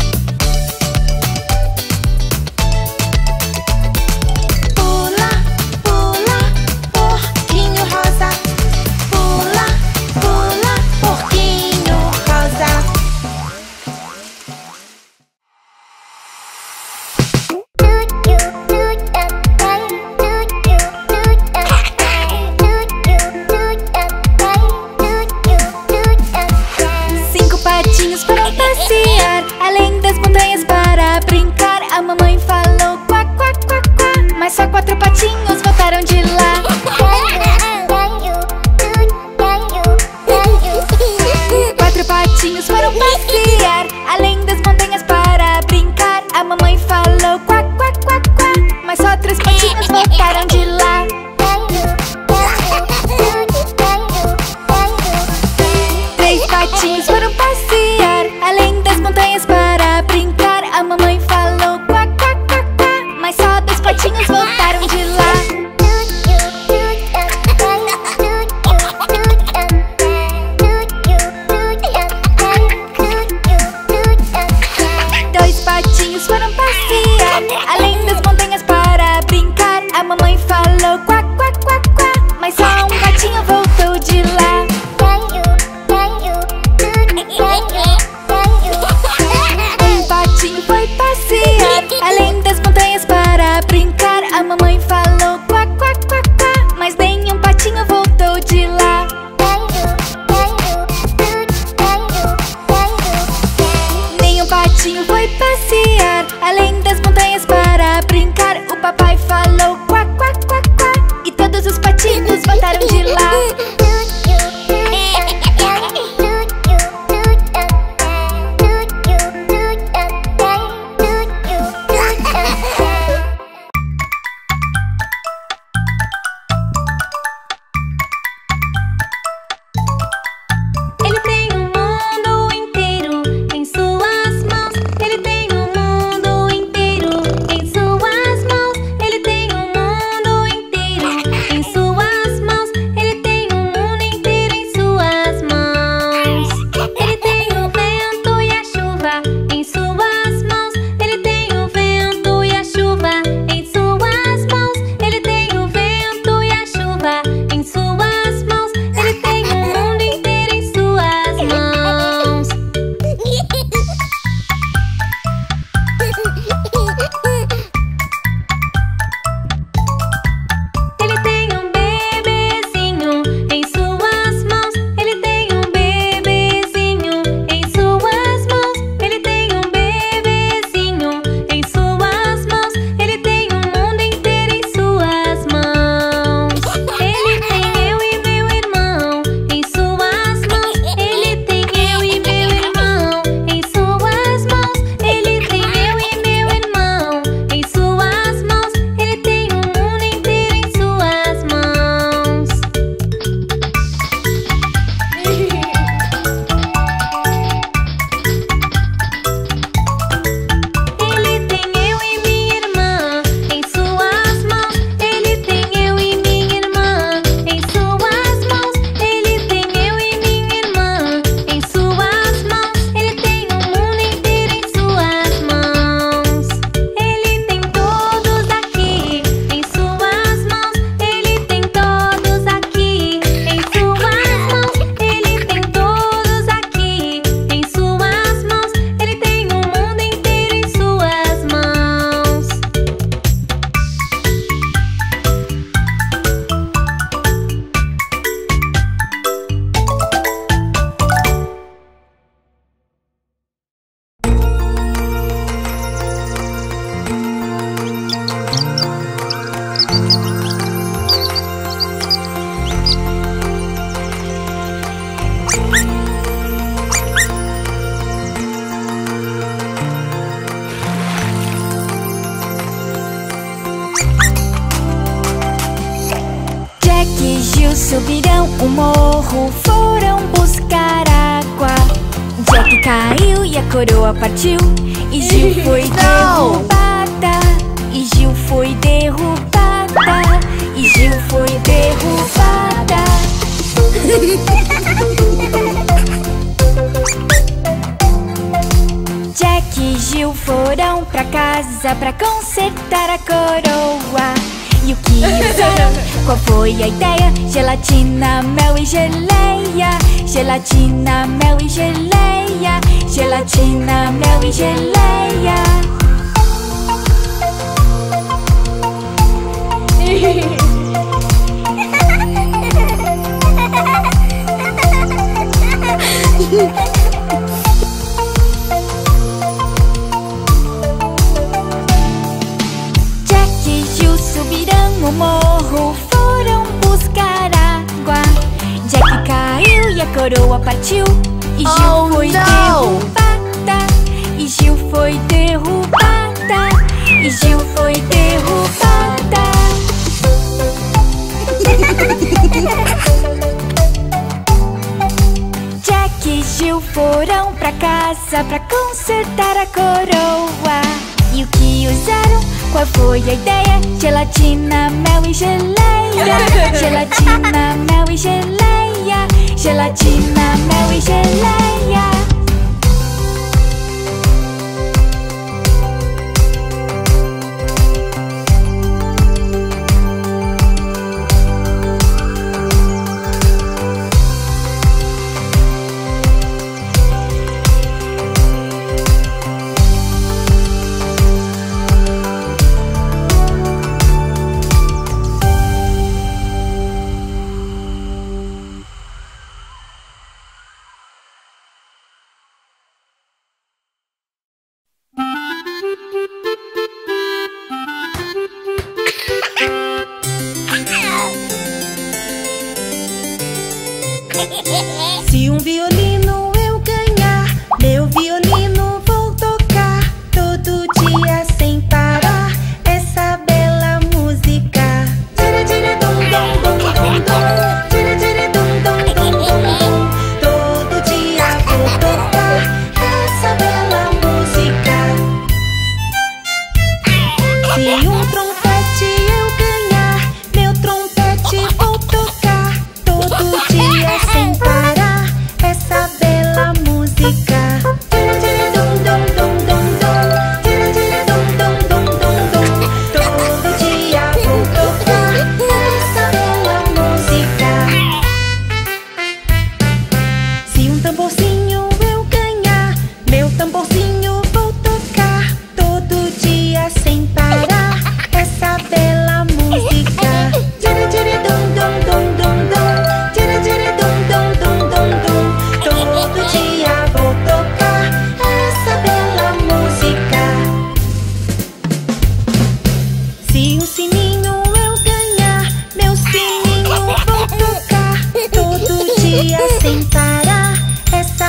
Pula, pula, porquinho rosa. Pula, pula, porquinho rosa. Cinco patinhos foram passear além das montanhas para brincar. A mamãe falou quá, quá, quá, quá, mas só quatro patinhos voltaram de lá. Quatro patinhos foram passear além das montanhas para brincar. A mamãe falou quá, quá, quá, quá, mas só três patinhos voltaram de lá. Três patinhos foram passear além das montanhas para brincar. A mamãe falou quá, quá, quá, quá, mas só dois patinhos voltaram de lá. Dois patinhos foram passear além das montanhas para brincar. A mamãe falou quá, quá, quá, quá, mas só um patinho voltou de lá. Um patinho foi passear além das montanhas para brincar. A mamãe falou quá, quá, quá, quá, mas nenhum patinho voltou de lá. Nenhum patinho foi passear além das montanhas para brincar. O papai falou quá, quá, quá, quá, e todos os patinhos voltaram de lá. Ele tem o mundo inteiro em suas mãos. Ele tem o mundo inteiro em suas mãos. Ele tem subiram o morro, foram buscar água. Jack caiu e a coroa partiu, e Gil foi derrubada. E Gil foi derrubada. E Gil foi derrubada. Jack e Gil foram pra casa pra consertar a coroa. E o que usaram? Qual foi a ideia? Gelatina, mel e geleia. Gelatina, mel e geleia. Gelatina, mel e geleia. Jack e Gil subiram o morro, foram buscar água. Jack caiu e a coroa partiu, e Gil Oh, foi não! derrubada. E Gil foi derrubada. E Gil foi derrubada. Jack e Gil foram pra casa pra consertar a coroa. E o que usaram? Qual foi a ideia? Gelatina, mel e geleia. Gelatina, mel e geleia. Gelatina, mel e geleia. Se um violino eu ganhar, meu violino vou tocar todo dia sem parar essa bela música. Tira, tira, dum, dum, dum, dum, dum. Tira, tira, dum, dum, dum, dum, dum. Todo dia vou tocar essa bela música. Se um trompete eu ganhar, meu trompete vou tocar todo dia sem parar essa bela música. Tira, tira, dum, dum, dum, dum, dum. Tira, tira, dum, dum, dum, dum, dum. Todo dia vou tocar essa bela música. Se um tamborzinho eu ganhar, meu tamborzinho vou tocar todo dia sem parar essa bela música. Tira, tira, dum, dum, dum, dum, dum. Tira, tira, dum, dum, dum, dum, dum. Todo dia vou tocar essa bela música. Se um sininho eu ganhar, meu sininho vou tocar todo dia sem parar essa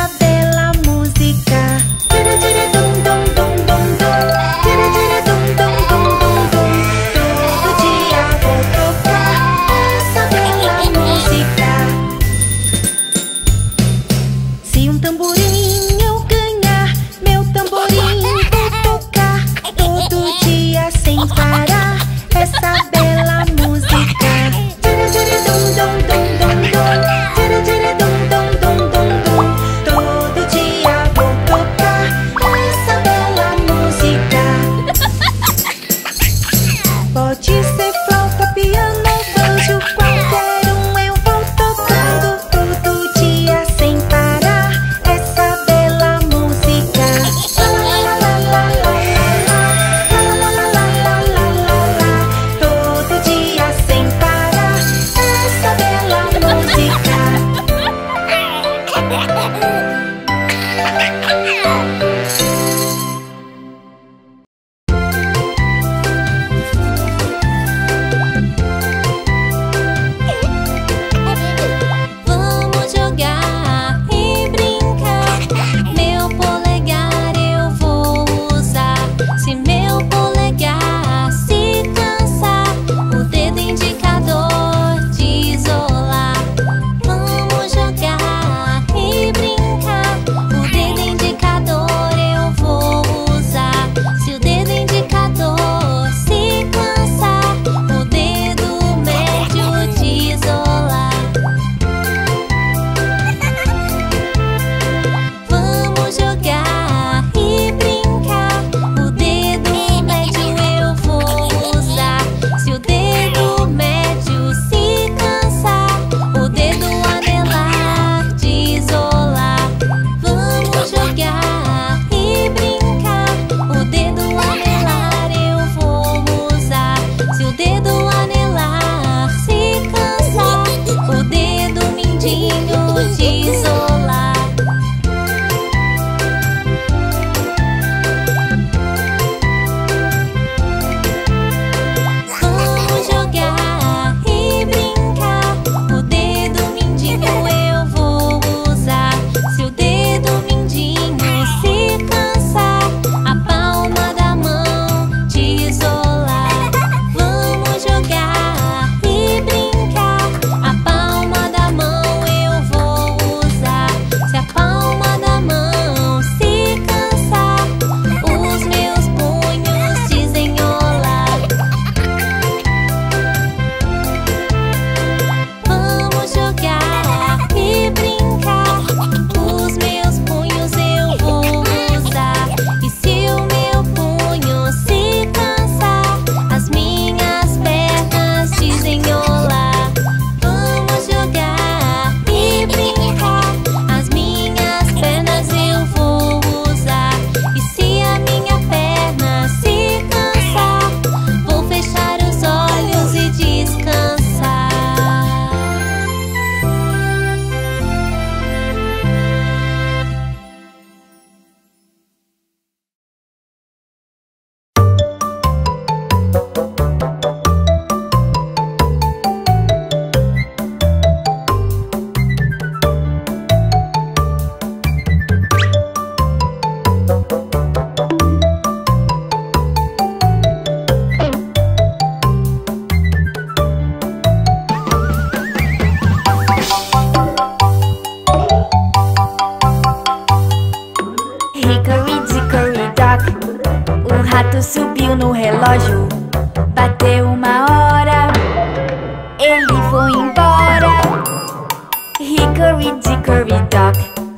rato subiu no relógio. Bateu uma hora, ele foi embora. Hickory dickory dock.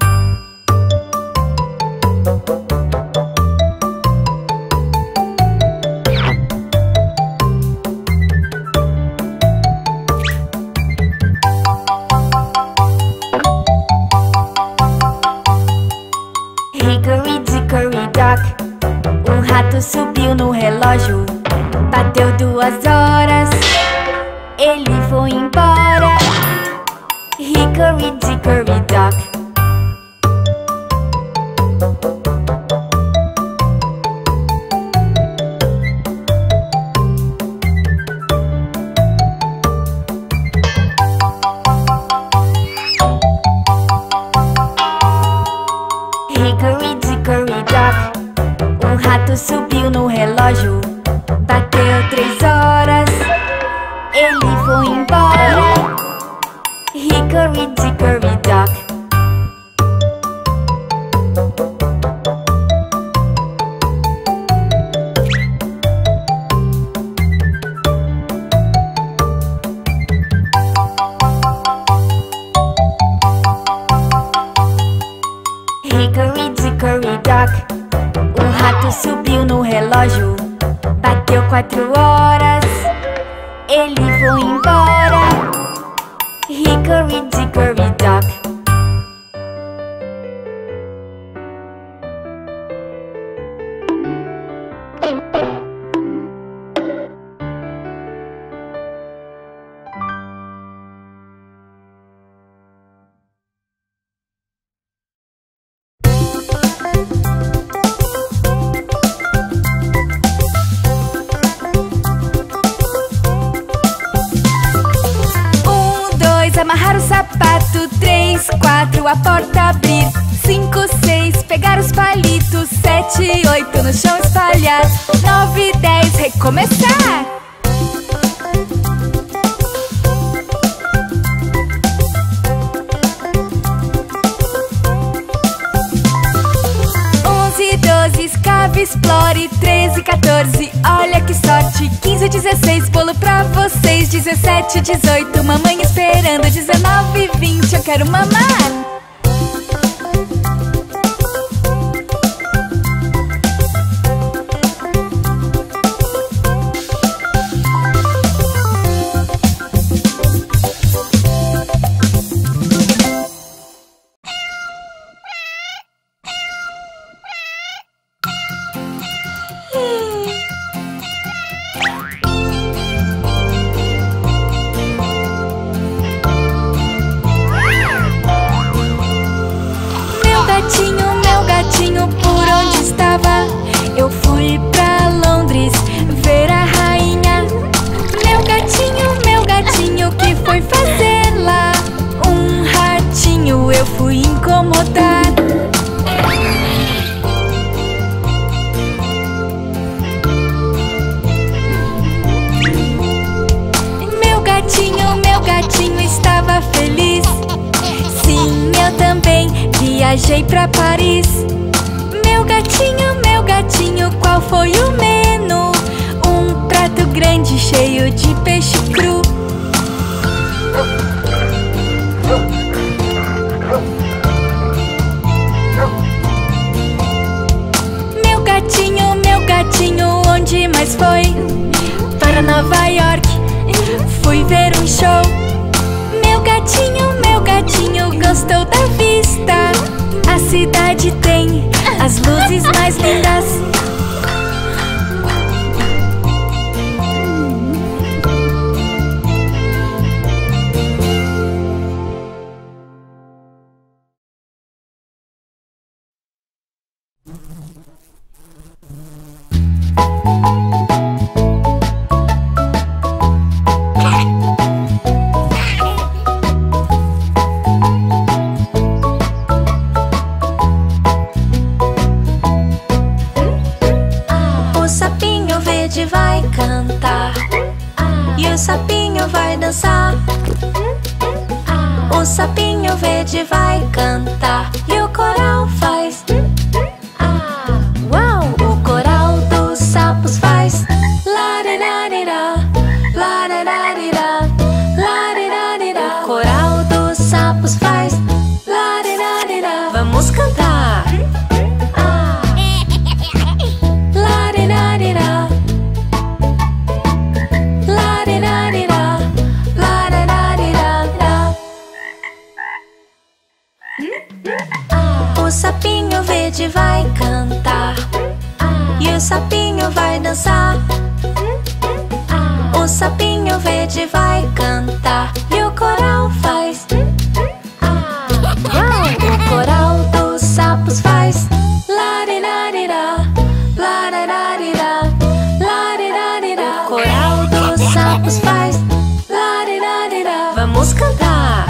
Hickory dickory dock. O rato subiu no relógio. Bateu duas horas, ele foi embora. Hickory dickory dock. Hickory dickory dock. O rato subiu no relógio. Bateu três horas, ele foi embora. Hickory dickory dock. Hickory dickory dock. O rato subiu no relógio. Bateu quatro horas, ele foi embora. Hickory dickory dock. Amarrar o sapato, três, quatro, a porta abrir, cinco, seis, pegar os palitos, sete, oito, no chão espalhar, nove, dez, recomeçar. Onze, doze, escave, explore, treze, quatorze, olha que sorte, quinze, dezesseis, bolo pra vocês, dezessete, dezoito, mamãe esperando, dezenove, vinte, eu quero mamar. Eu fui pra Londres ver a rainha. Meu gatinho, meu gatinho, que foi fazer lá? Um ratinho eu fui incomodar. Meu gatinho, meu gatinho estava feliz. Sim, eu também viajei pra Paris. Meu gatinho, meu gatinho, qual foi o menu? Um prato grande cheio de peixe cru. Meu gatinho, meu gatinho, onde mais foi? Para Nova York, fui ver um show. Meu gatinho, meu gatinho, gostou da vista? A cidade tem as luzes mais lindas. Vai cantar e o sapinho vai dançar. O sapinho verde vai cantar e o coral faz. Uau! O coral do sapinho Vamos cantar. Ah. Larirarira. Larirarira. Larirarira. O sapinho verde vai cantar e o sapinho vai dançar. O sapinho verde vai cantar e o coral faz. O coral dos sapos faz. Larirarira, larirarira, larirarira. O coral dos sapos faz. Larirarira. Vamos cantar.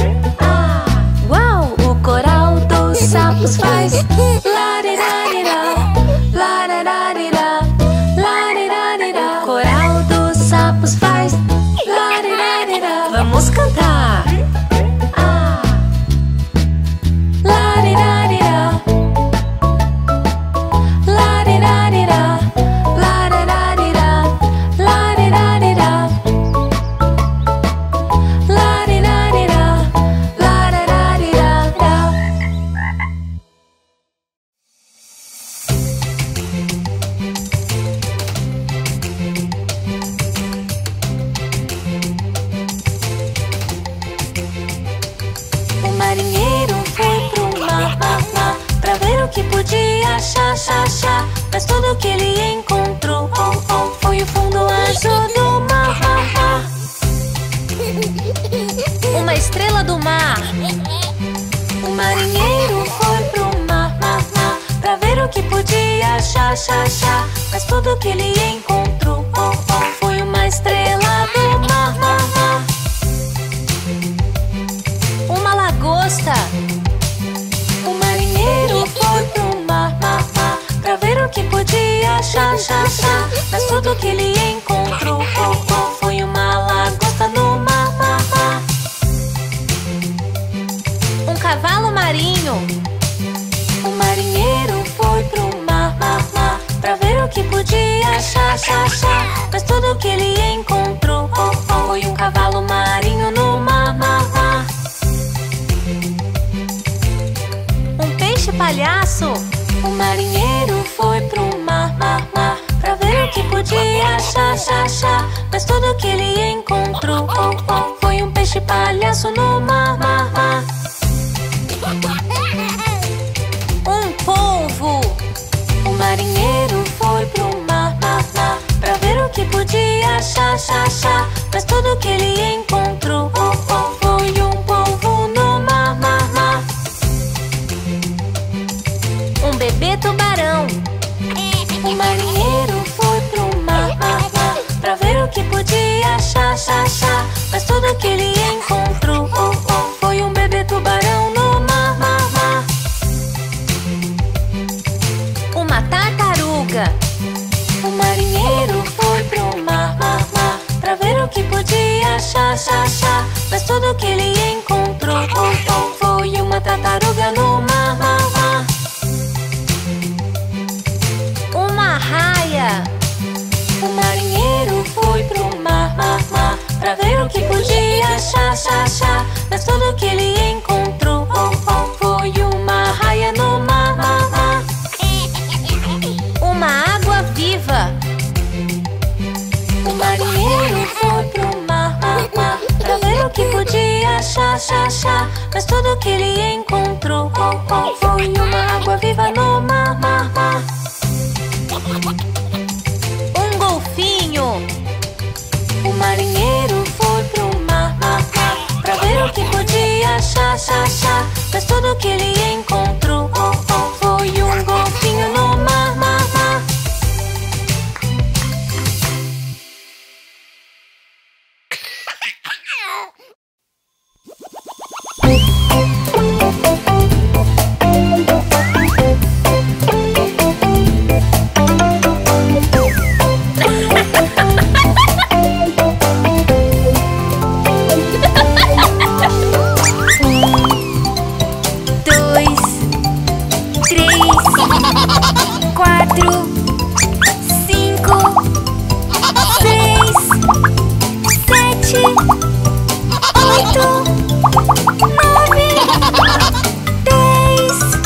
Uau, o coral dos sapos faz. Larirarira, larirarira, larirarira. O coral dos sapos faz. Larirarira. Vamos cantar. Larirarira, larirarira, larirarira, larirarira, larirarira, larirarira. O marinheiro foi pro mar, mar, mar, pra ver o que podia achar, achar, achar. Mas tudo que ele encontrou, oh, oh, foi o fundo azul do mar, mar, mar. Uma estrela do mar. O marinheiro foi pro mar, mar, mar, pra ver o que podia achar, achar, achar. Mas tudo que ele encontrou, oh, oh, foi uma estrela do mar, mar, mar. Uma lagosta. O marinheiro foi pro mar, mar, mar, pra ver o que podia achar, achar, achar. Mas tudo que ele encontrou, oh, oh, foi uma lagosta no mar, mar, mar. Um cavalo marinho. O marinheiro foi pro mar, mar, mar, pra ver o que podia achar, achar, achar. Mas tudo que ele encontrou, oh, oh, foi um cavalo marinho no mar, mar, mar. Um peixe palhaço. O marinheiro foi pro mar, mar, mar, pra ver o que podia achar, achar, achar. Mas tudo que ele encontrou, oh, oh, foi um peixe palhaço no mar, mar, mar. Um polvo. O marinheiro foi pro mar, mar, mar, pra ver o que podia achar, achar, achar. Mas tudo que ele encontrou, oh, oh, foi um polvo no mar, mar, mar. Um bebê tubarão. O marinheiro foi pro mar, mar, mar, pra ver o que podia achar, achar, achar. Mas tudo que ele encontrou, oh, oh, foi um bebê tubarão no mar, mar, mar. Uma tartaruga. O marinheiro foi pro mar, mar, mar, pra ver o que podia achar, achar, achar. Mas tudo que ele encontrou, oh, oh, foi uma tartaruga no mar, mar, mar. Uma raia. O marinheiro foi pro mar, mar, mar, pra ver o que podia achar, achar, achar. Mas tudo que ele encontrou, oh, oh, foi uma raia no mar, mar, mar. Uma água viva. O marinheiro foi pro mar, mar, mar, pra ver o que podia achar, achar, achar. Mas tudo que ele encontrou, oh, oh, foi uma água viva no mar, mar, mar. Um golfinho. O marinheiro foi pro mar, mar, mar, pra ver o que podia achar, achar, achar. Mas tudo que ele encontrou, oh, oh, foi um golfinho no mar, mar, mar. Oito, nove, dez.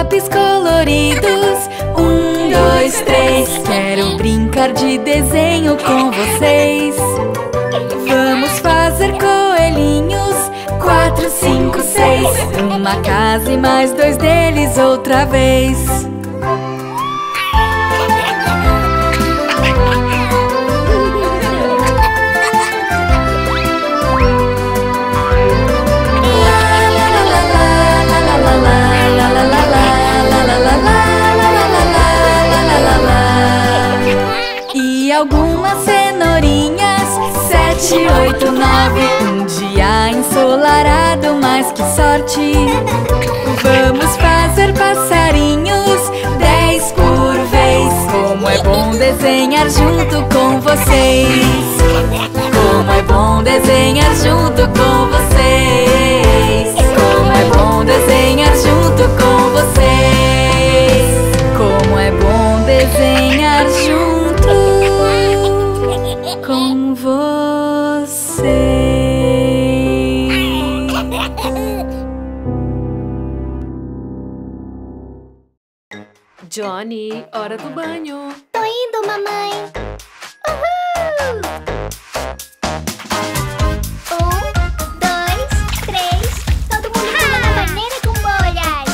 lápis coloridos. Um, dois, três. Quero brincar de desenho com vocês. Vamos fazer coelhinhos. Quatro, cinco, seis. Uma casa e mais dois deles outra vez. E algumas cenourinhas. Sete, oito, nove. Um dia ensolarado, mas que sorte. Vamos fazer passarinhos. Dez por vez. Como é bom desenhar junto com vocês. Como é bom desenhar junto com vocês. Como é bom desenhar junto com vocês. Como é bom desenhar junto com vocês. Johnny, hora do banho. Tô indo, mamãe. Uhul! Um, dois, três. Todo mundo pula na banheira com bolhas.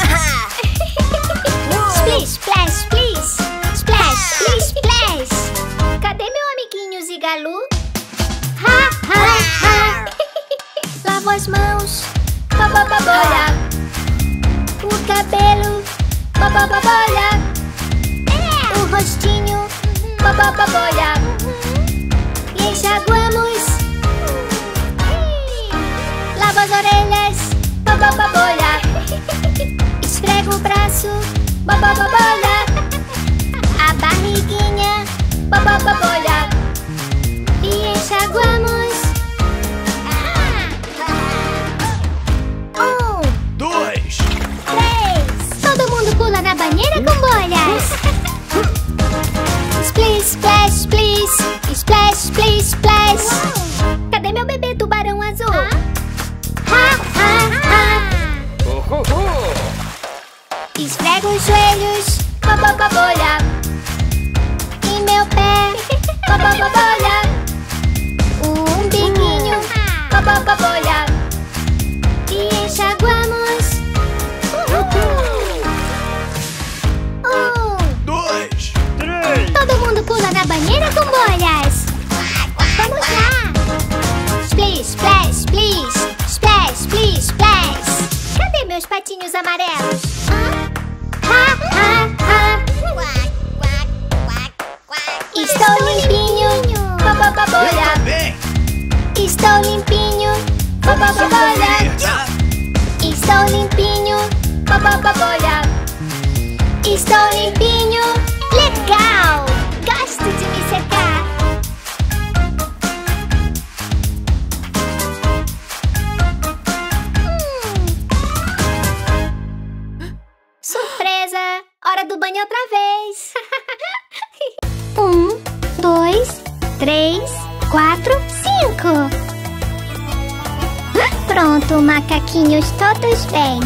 Splish, splash, splish. Splash, splish, splash. Cadê meu amiguinho Zigalu? Ha, ha, ha. Lavo as mãos. Babababolha. O cabelo. Babababolha. O rostinho. Babababolha. E enxaguamos. Lavo as orelhas. Babababolha. Esfrego o braço. Babababolha. A barriguinha. Babababolha. E enxaguamos. Um, Dois. três. Todo mundo pula na banheira com bolhas. Splish, splash, splish. Splash, splish, splash. Cadê meu bebê tubarão azul? Ha, ha, ha. Esfrego os joelhos. Babababolha. E meu pé. Babababolha. O umbiguinho. Babababolha. E enxaguamos. Um. Dois. Três. Todo mundo pula na banheira com bolhas. Vamos lá. Splish, splash, splish. Splash, splish, splash. Cadê meus patinhos amarelos? Ha, ha, ha. Estou limpinho. Babababolha. Bem. Estou limpinho. Babababolha. Estou limpinho. Babababolha. Estou limpinho. Legal! Gosto de me secar. Hum. Surpresa! Hora do banho outra vez. Um, dois, três, quatro, cinco. Pronto, macaquinhos todos bem.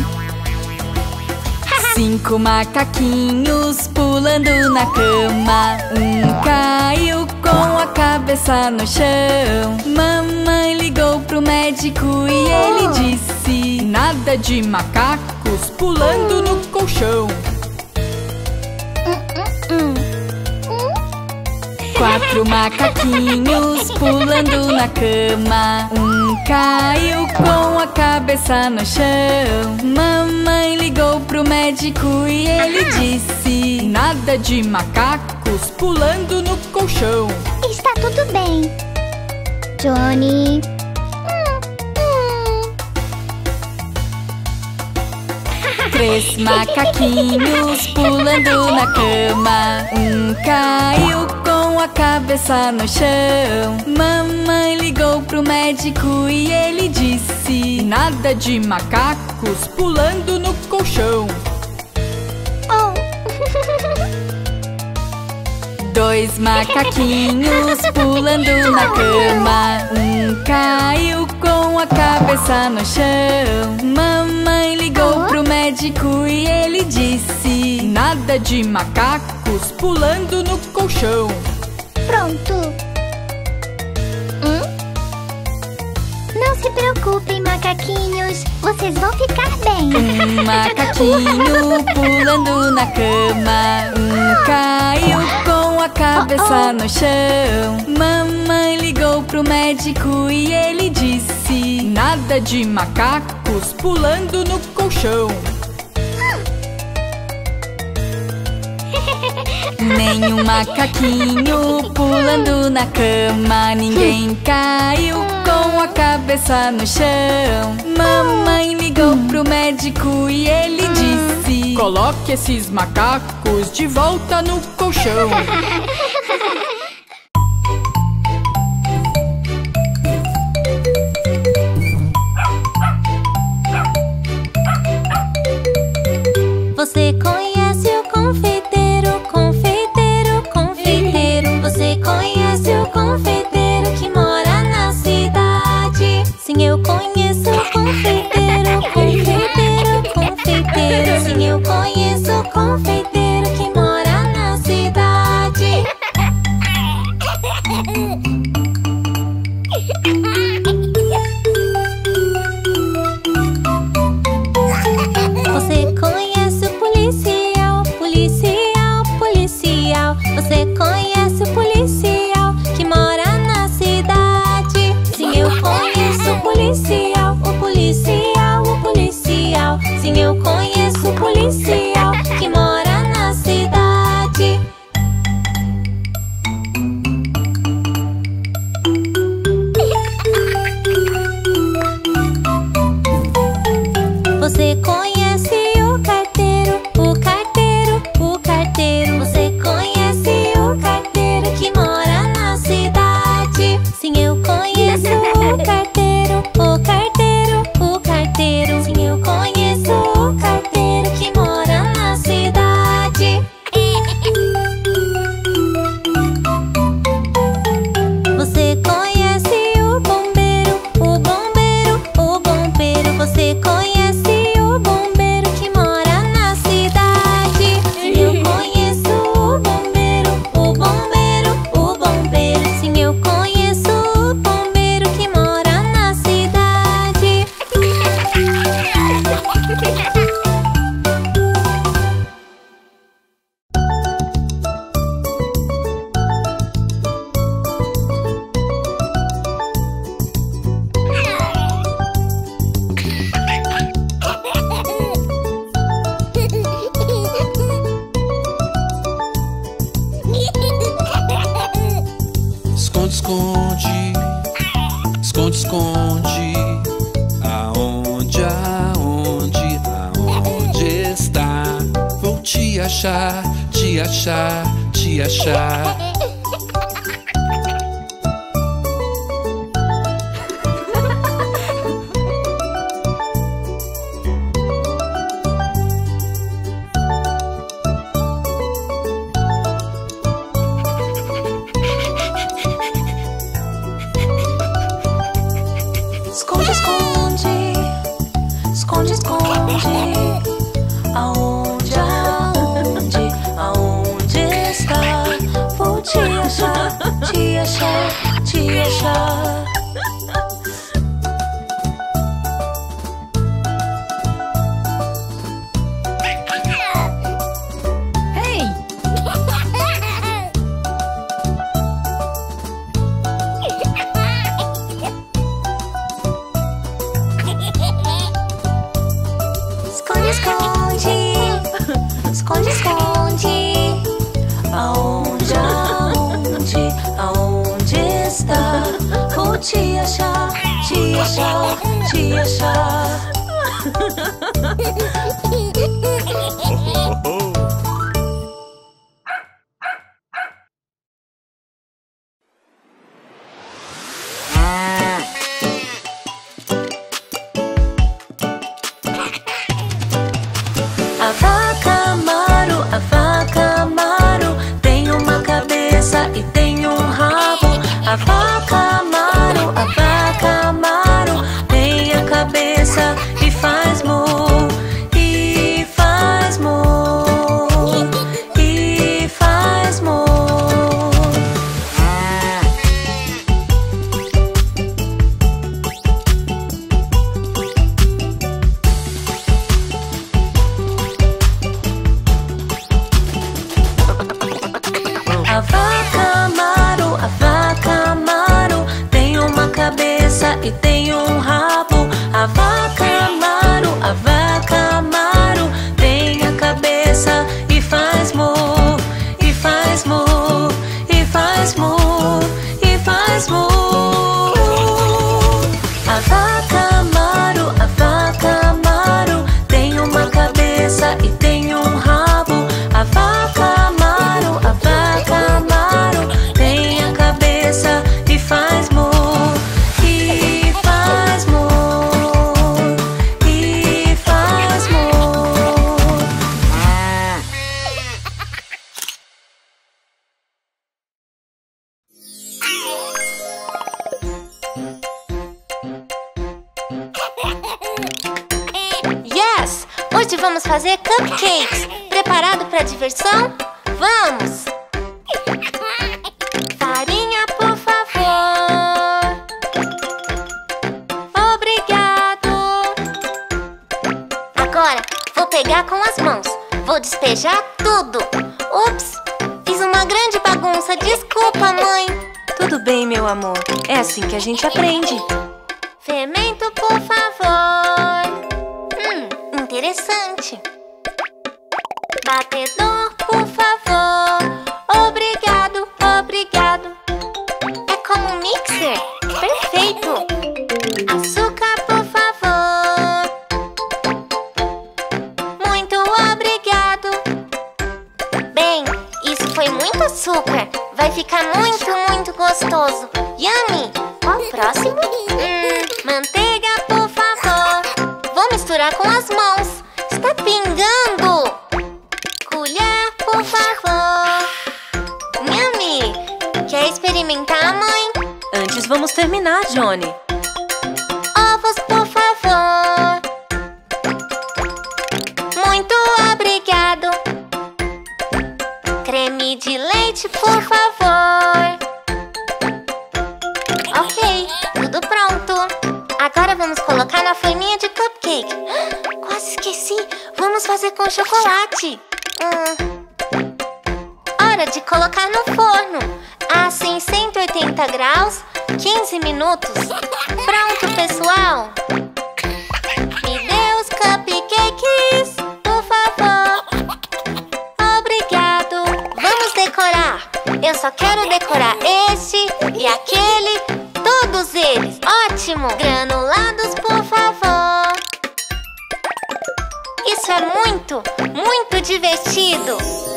Cinco macaquinhos pulando na cama. Um caiu com a cabeça no chão. Mamãe ligou pro médico e ele disse: nada de macacos pulando no colchão. Quatro macaquinhos pulando na cama. Um caiu com a cabeça no chão. Mamãe ligou pro médico e ele disse: nada de macacos pulando no colchão. Está tudo bem, Johnny. Três macaquinhos pulando na cama. Um caiu com a cabeça no chão. Mamãe ligou pro médico e ele disse: nada de macacos pulando no colchão. Oh. Dois macaquinhos pulando na cama. Um caiu com a cabeça no chão. Mamãe ligou pro médico e ele disse: nada de macacos pulando no colchão. Pronto. Hum? Não se preocupem, macaquinhos, vocês vão ficar bem. Um macaquinho pulando na cama. Um caiu com a cabeça no chão. Mamãe ligou pro médico e ele disse: nada de macacos pulando no colchão. Nenhum macaquinho pulando na cama. Ninguém caiu com a cabeça no chão. Mamãe ligou pro médico e ele disse: coloque esses macacos de volta no colchão. Você conhece o confeiteiro, confeiteiro, confeiteiro? Você conhece o confeiteiro que mora na cidade? Sim, eu conheço o confeiteiro, confeiteiro, confeiteiro. Sim, eu conheço o confeiteiro que mora na cidade. Você conhece o policial, policial, policial? Você conhece o policial que mora na cidade? Sim, eu conheço o policial, o policial, o policial. Sim, eu conheço o policial que mora na cidade. Você conhece o carteiro, o carteiro, o carteiro? Você conhece o carteiro que mora na cidade? Sim, eu conheço o carteiro, o carteiro, o carteiro. Sim, eu conheço o carteiro que mora na cidade. Você conhece o bombeiro, o bombeiro, o bombeiro? Você conhece o bombeiro que mora na cidade? Sim, eu conheço o bombeiro, o bombeiro, o bombeiro. Sim, eu conheço o bombeiro que mora na cidade. Esconde, esconde, esconde, esconde. Aonde, aonde, aonde está? Vou te achar, te achar, te achar. Esconde, esconde, esconde, esconde. Aonde, aonde, aonde está? Vou te achar, te achar, te achar. Hey! Esconde, esconde, esconde, esconde. Aonde, aonde, aonde está? Vou te achar, te achar, te achar. A vaca Maru, a vaca Maru tem uma cabeça A vaca Maru, a vaca Maru, tem a cabeça e faz mu, e faz mu, e faz mu. A vaca Maru, a vaca Maru, tem uma cabeça e tem um rabo. A vaca Maru, a vaca Maru, tem a cabeça e faz mu, e faz mu, e faz mu, e faz mu. A vaca Maru, a vaca Maru, tem uma cabeça e tem um rabo. A vaca Maru, a vaca Maru, tem a cabeça e faz mu, e faz mu, e faz mu. Yes! Hoje vamos fazer cupcakes. Preparado para diversão? Vamos! Farinha, por favor. Obrigado. Agora vou pegar com as mãos. Vou despejar tudo. Ups! Fiz uma grande bagunça. Desculpa, mãe. Tudo bem, meu amor. É assim que a gente aprende. Fermento, por favor. Hum, interessante. Batedor, por favor. Obrigado, obrigado. É como um mixer. Perfeito. Açúcar, por favor. Muito obrigado. Bem, isso foi muito açúcar. Vai ficar muito, muito gostoso. Yummy. Qual o próximo? Hum, manteiga, por favor. Vou misturar com as mãos. Está pingando. Colher, por favor. Yummy. Quer experimentar, mãe? Antes vamos terminar, Johnny. Ovos, por favor. Muito obrigado. Creme de leite, por favor. Ok, tudo pronto. Agora vamos colocar na forminha de cupcake. Quase esqueci. Vamos fazer com chocolate. Hum. Hora de colocar no forno. Assim, cento e oitenta graus, quinze minutos. Pronto, pessoal. Me dê os cupcakes, por favor. Obrigado. Vamos decorar. Eu só quero decorar este e aquele, todos eles. Ótimo. Granulados, por favor. Isso é muito, muito divertido.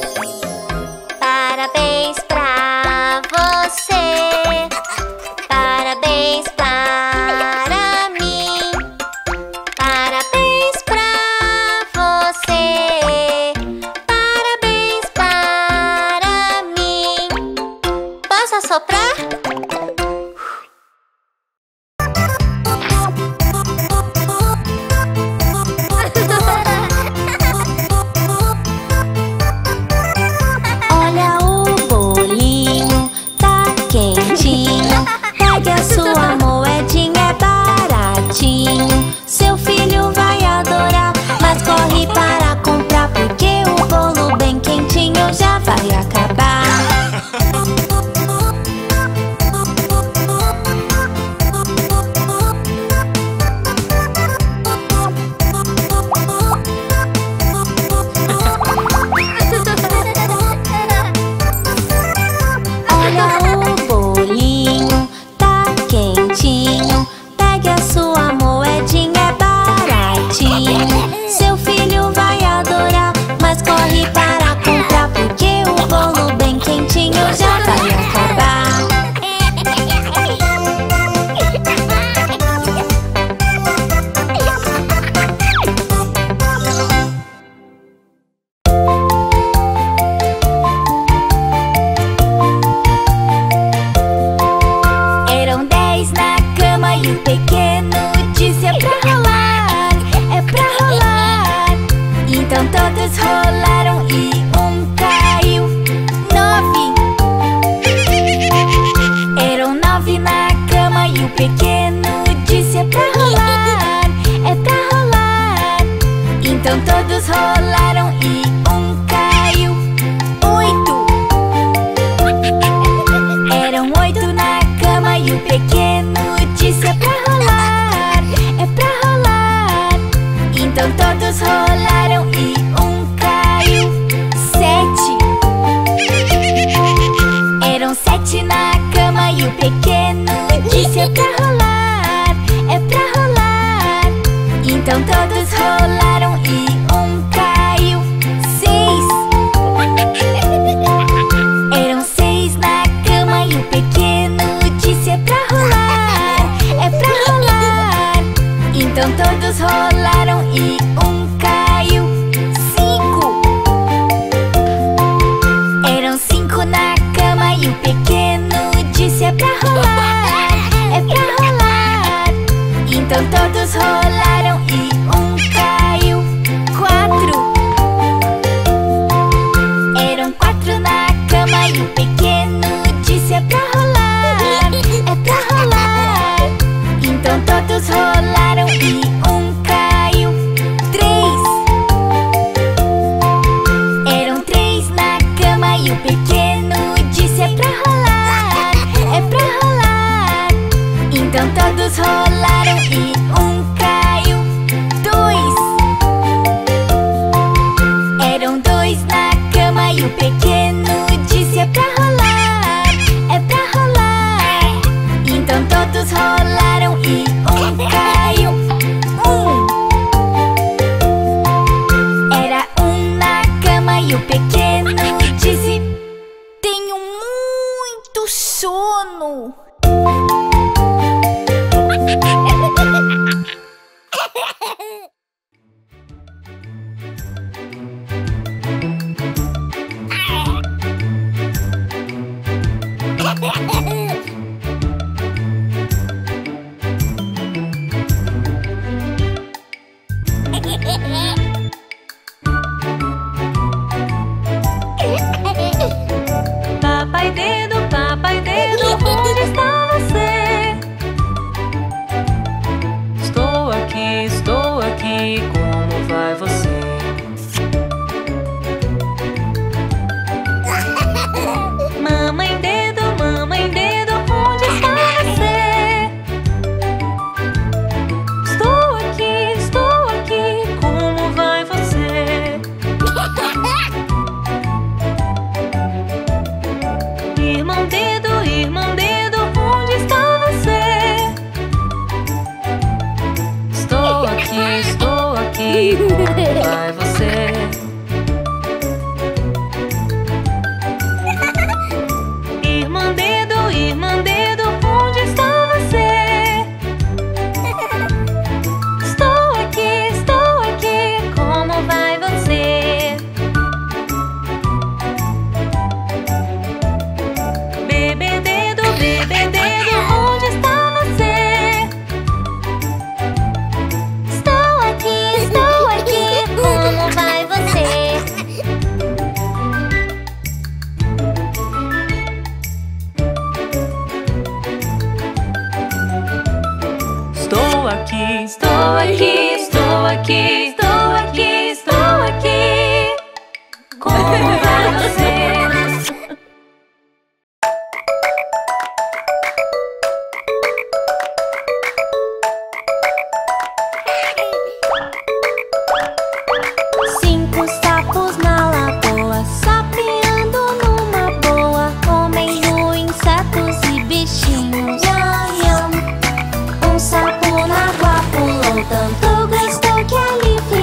Parabéns pra você. Parabéns para mim. Parabéns pra você. Parabéns para mim. Posso assoprar? Olha o bolinho, tá quentinho. Pegue a sua moedinha, é baratinho. Seu filho vai adorar, mas corre para comprar, porque o bolo bem quentinho já vai acabar. na cama e o pequeno disse: é pra rolar, é pra rolar. Então todos rolaram e um caiu. Seis. Eram seis na cama e o pequeno disse: é pra rolar, é pra rolar. Então todos rolaram e um caiu. Cinco. Eram cinco na cama e o pequeno disse: é pra rolar, é pra rolar. Então todos rolaram e um caiu. Quatro. Eram quatro na cama e o pequeno disse: é pra rolar, é pra rolar. Então todos rolaram e um caiu. Três. Eram três na cama e o pequeno disse: é pra rolar, é pra rolar. Então todos rolaram e um caiu. Dois. Eram dois na cama e o pequeno disse: é pra rolar, é pra rolar. Então todos rolaram e um caiu. Um. Era um na cama e o pequeno disse: tenho muito sono. Papai dedo, papai dedo, onde está você? Estou aqui, estou aqui, como vai você? Mamãe dedo, mamãe dedo, onde está você? Estou aqui, estou aqui, como vai você? Irmão dedo, irmão dedo, onde está você? Estou aqui, estou aqui, como vai você? Irmã dedo, irmã dedo, onde está você? Estou aqui, estou aqui, como vai você? Bebê dedo, bebê dedo, onde está você? Estou aqui, estou aqui, como vai você? Estou aqui, estou aqui, estou aqui, estou aqui, estou aqui. Como vai você? Cinco sapos na lagoa, sapeando numa boa, comendo insetos e bichinhos. Nham, nham. Um sapo na água pulou, tanto gostou que ali ficou.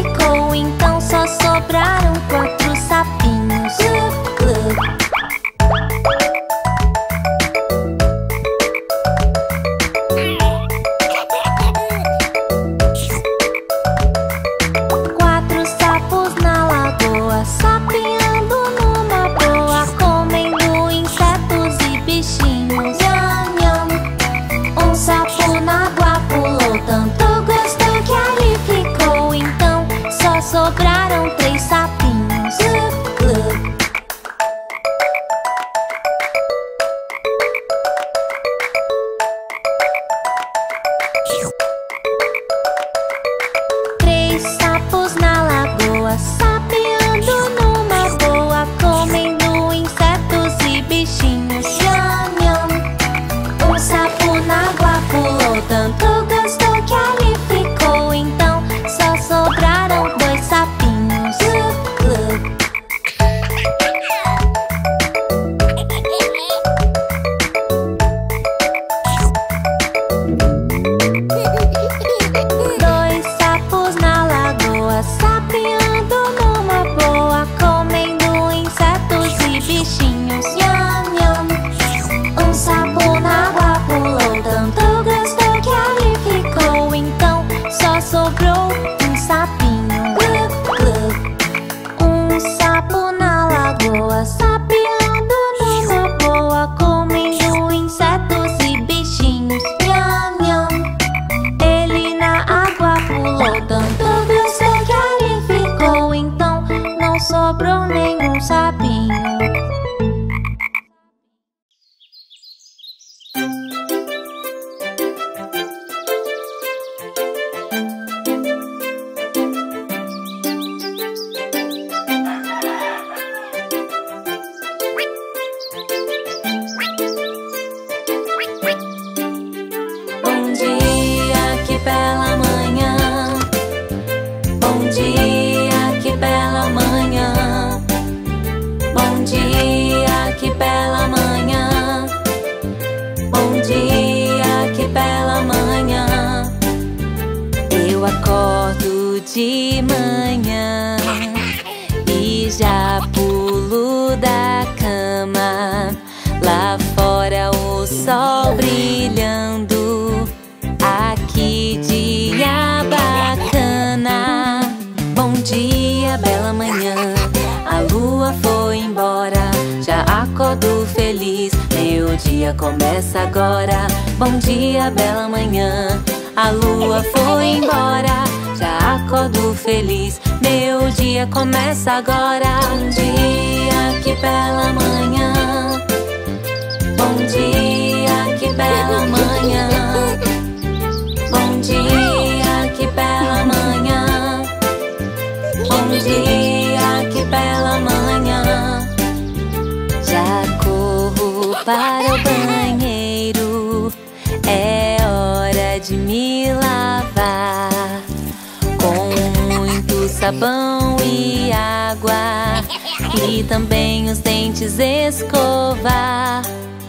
de manhã e já pulo da cama. Lá fora o sol brilhando, aqui dia bacana. Bom dia, bela manhã, a lua foi embora. Já acordo feliz, meu dia começa agora. Bom dia, bela manhã, a lua foi embora. Já acordo feliz, meu dia começa agora. Bom dia, que bela manhã. Bom dia, que bela manhã. Bom dia, que bela manhã. Bom dia, que bela manhã. Já corro para o banheiro, é hora de me lavar com muito sabão e água, e também os dentes escovar.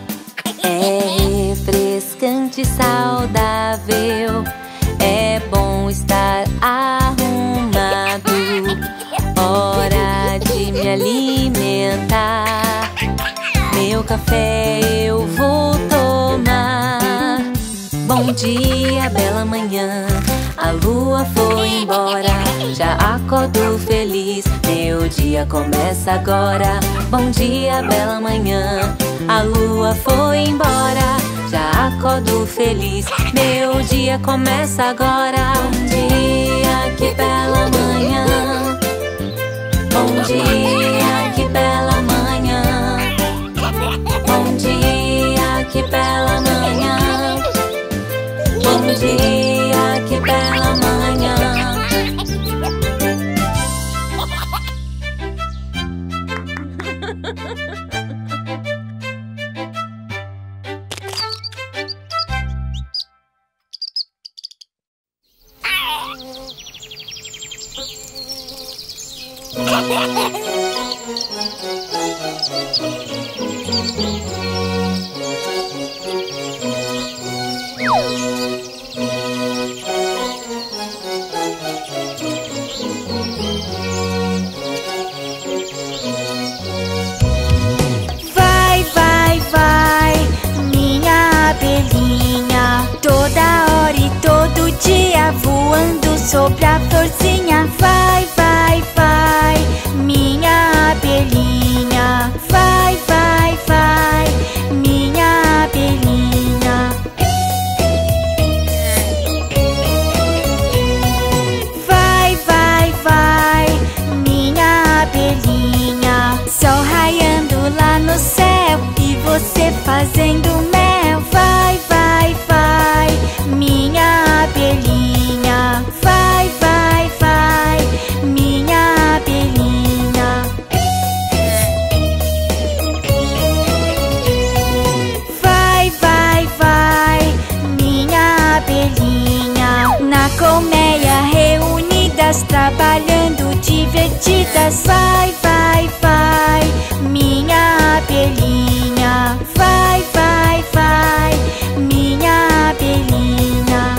É refrescante e saudável, é bom estar arrumado. Hora de me alimentar, meu café eu vou tomar. Bom dia, bela manhã, a lua foi embora. Já acordo feliz, meu dia começa agora. Bom dia, bela manhã, a lua foi embora. Já acordo feliz, meu dia começa agora. Bom dia, que bela manhã. Bom dia, que bela manhã. Bom dia, que bela manhã. Bom dia, que bela manhã. Vai, vai, vai, minha abelhinha, toda hora e todo dia voando sobre a florzinha. Vai, vai, vai, minha abelhinha. Vai, vai, vai, minha abelhinha. Vai, vai, vai, minha abelhinha. Sol raiando lá no céu e você fazendo mel. Vai, vai, vai, minha abelhinha. Vai, vai, vai, minha abelhinha. Vai, vai, vai, minha abelhinha. Na colmeia reunidas, trabalhando divertidas. Vai, vai, vai, minha abelhinha. Vai, vai, vai, minha abelhinha.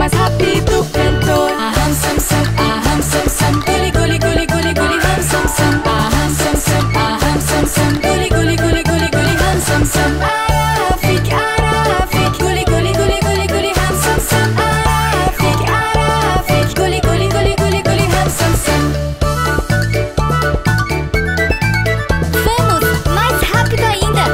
mais rápido cantor. Aham, sam, sam, aham, sam, sam, guli, guli, guli, guli, guli, ham, sam, sam. Aham, sam, sam, aham, sam, sam, guli, guli, guli, guli, guli, ham, sam, sam. Arafik, arafik, guli, guli, guli, guli, guli, ham, sam, sam. Arafik, arafik, guli, guli, guli, guli, guli, ham, sam, sam. Vamos, mais rápido ainda.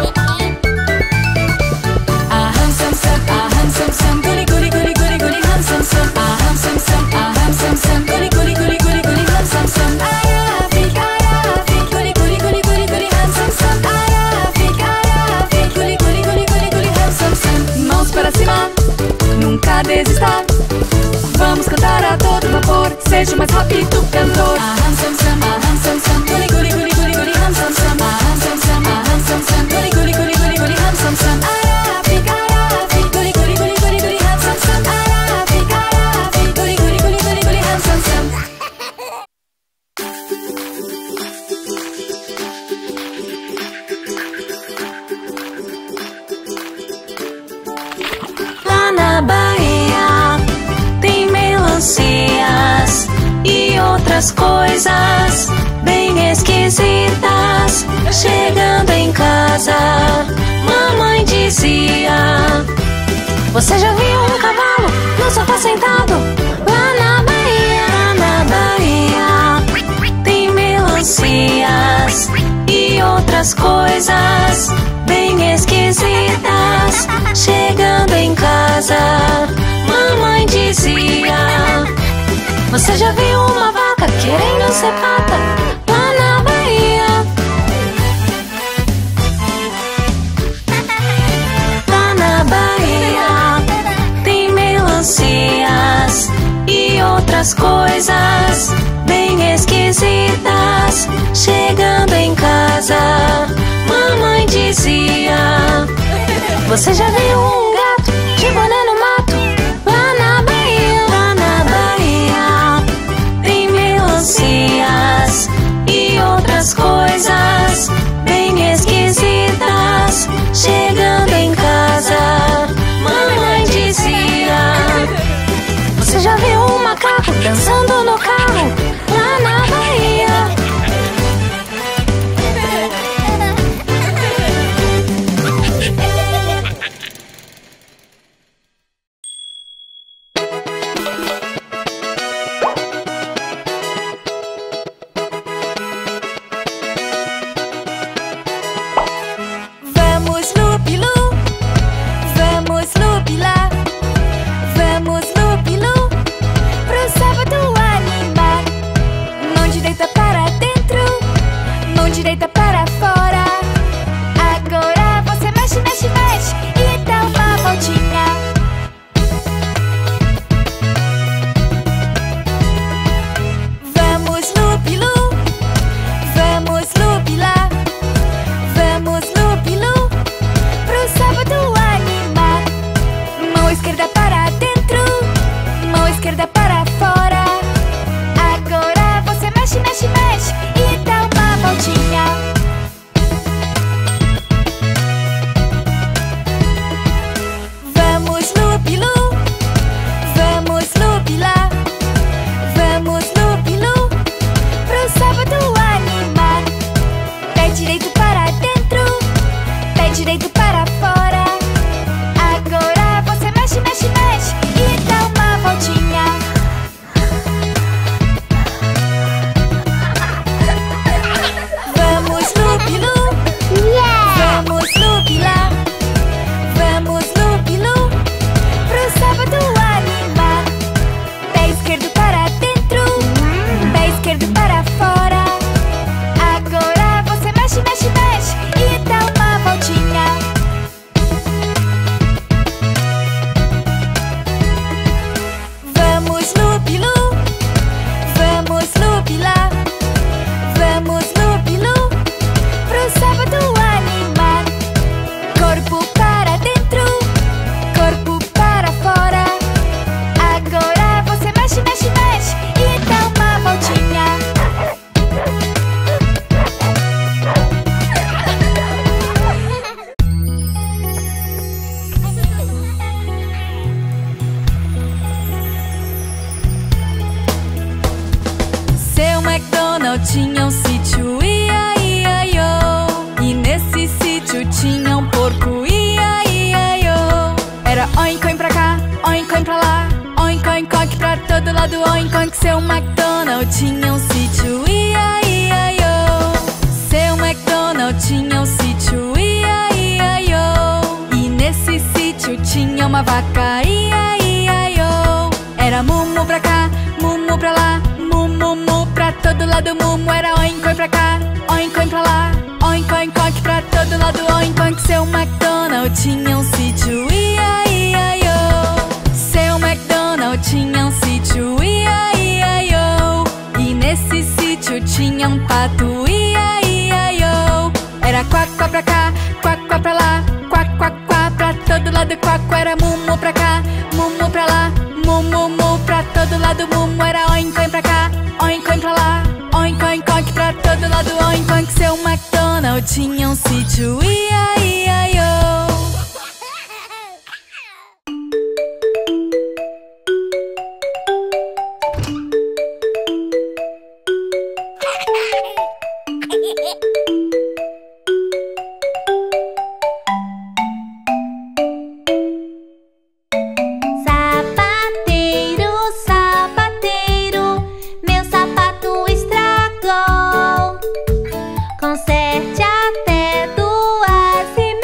Aham, sam, sam, aham, sam, sam, guli, guli, guli, guli, guli, ham, sam, sam. Aham, sam, sam, aham, sam, sam, guli, guli, guli, guli, guli, ham, sam, sam. Arafik, arafik, guli, guli, guli, guli, guli, ham, sam, sam. Arafik, arafik, guli, guli, guli, guli, guli, ham, sam, sam. Mãos para cima, nunca desista. Vamos cantar a todo vapor, seja o mais rápido cantor. Aham, sam, sam, aham, sam, sam, guli, guli, guli, guli, guli, ham, sam, sam. Aham, sam, sam, aham, sam, sam, guli, guli, guli, guli, guli, ham, sam, sam. Arafik, arafik, guli, guli, guli, guli, guli, ham, sam, sam. Arafik, arafik, guli, guli, guli, guli, guli, ham, sam, sam. Lá na Bahia tem melancias e outras coisas bem esquisitas. Chegando em casa, mamãe dizia: você já viu um cavalo no sofá sentado? Lá na Bahia, lá na Bahia tem melancias e outras coisas bem esquisitas. Chegando em casa, mamãe dizia: você já viu uma vaca querendo ser pata? Lá na Bahia. Lá na Bahia tem melancias e outras coisas bem esquisitas. Chegando em casa, mamãe dizia: você já viu um gato de boné no mato? Lá na Bahia, lá na Bahia tem melancias e outras coisas bem esquisitas. Chegando em casa, mamãe dizia: você já viu um macaco dançando no carro? Lá na Bahia. tinha um sítio, ia, ia, iô. E nesse sítio tinha um porco, ia, ia, iô. Era oink, oink pra cá, oink, oink pra lá, oink, oink, oink pra todo lado, oink, oink. Seu McDonald tinha um sítio, ia, ia, iô. Seu McDonald tinha um sítio, ia, ia, iô. E nesse sítio tinha uma vaca, ia, ia, iô. Era mumu pra cá, mumu pra lá, mumu, mu pra todo lado, mumu. Era oink, oink pra cá, oink, oink pra lá, oink, oink, oink pra todo lado, oink, oink. Seu McDonald tinha um sítio, ia, ia, iô. Seu McDonald tinha um sítio, ia, ia, iô. E nesse sítio tinha um pato, ia, ia, iô. Era quack, quack pra cá, quack, quack pra lá, quack, quack, quack pra todo lado, quack. Era mumu pra cá, mumu pra lá, mumu, mu pra todo lado, mumu. Era oink, oink pra cá, oink, oink pra lá, oink, oink, oink pra todo lado, oink, oink. Seu McDonald tinha um sítio, ia, ia, iô. Sapateiro, sapateiro, meu sapato estragou. Conserte até duas e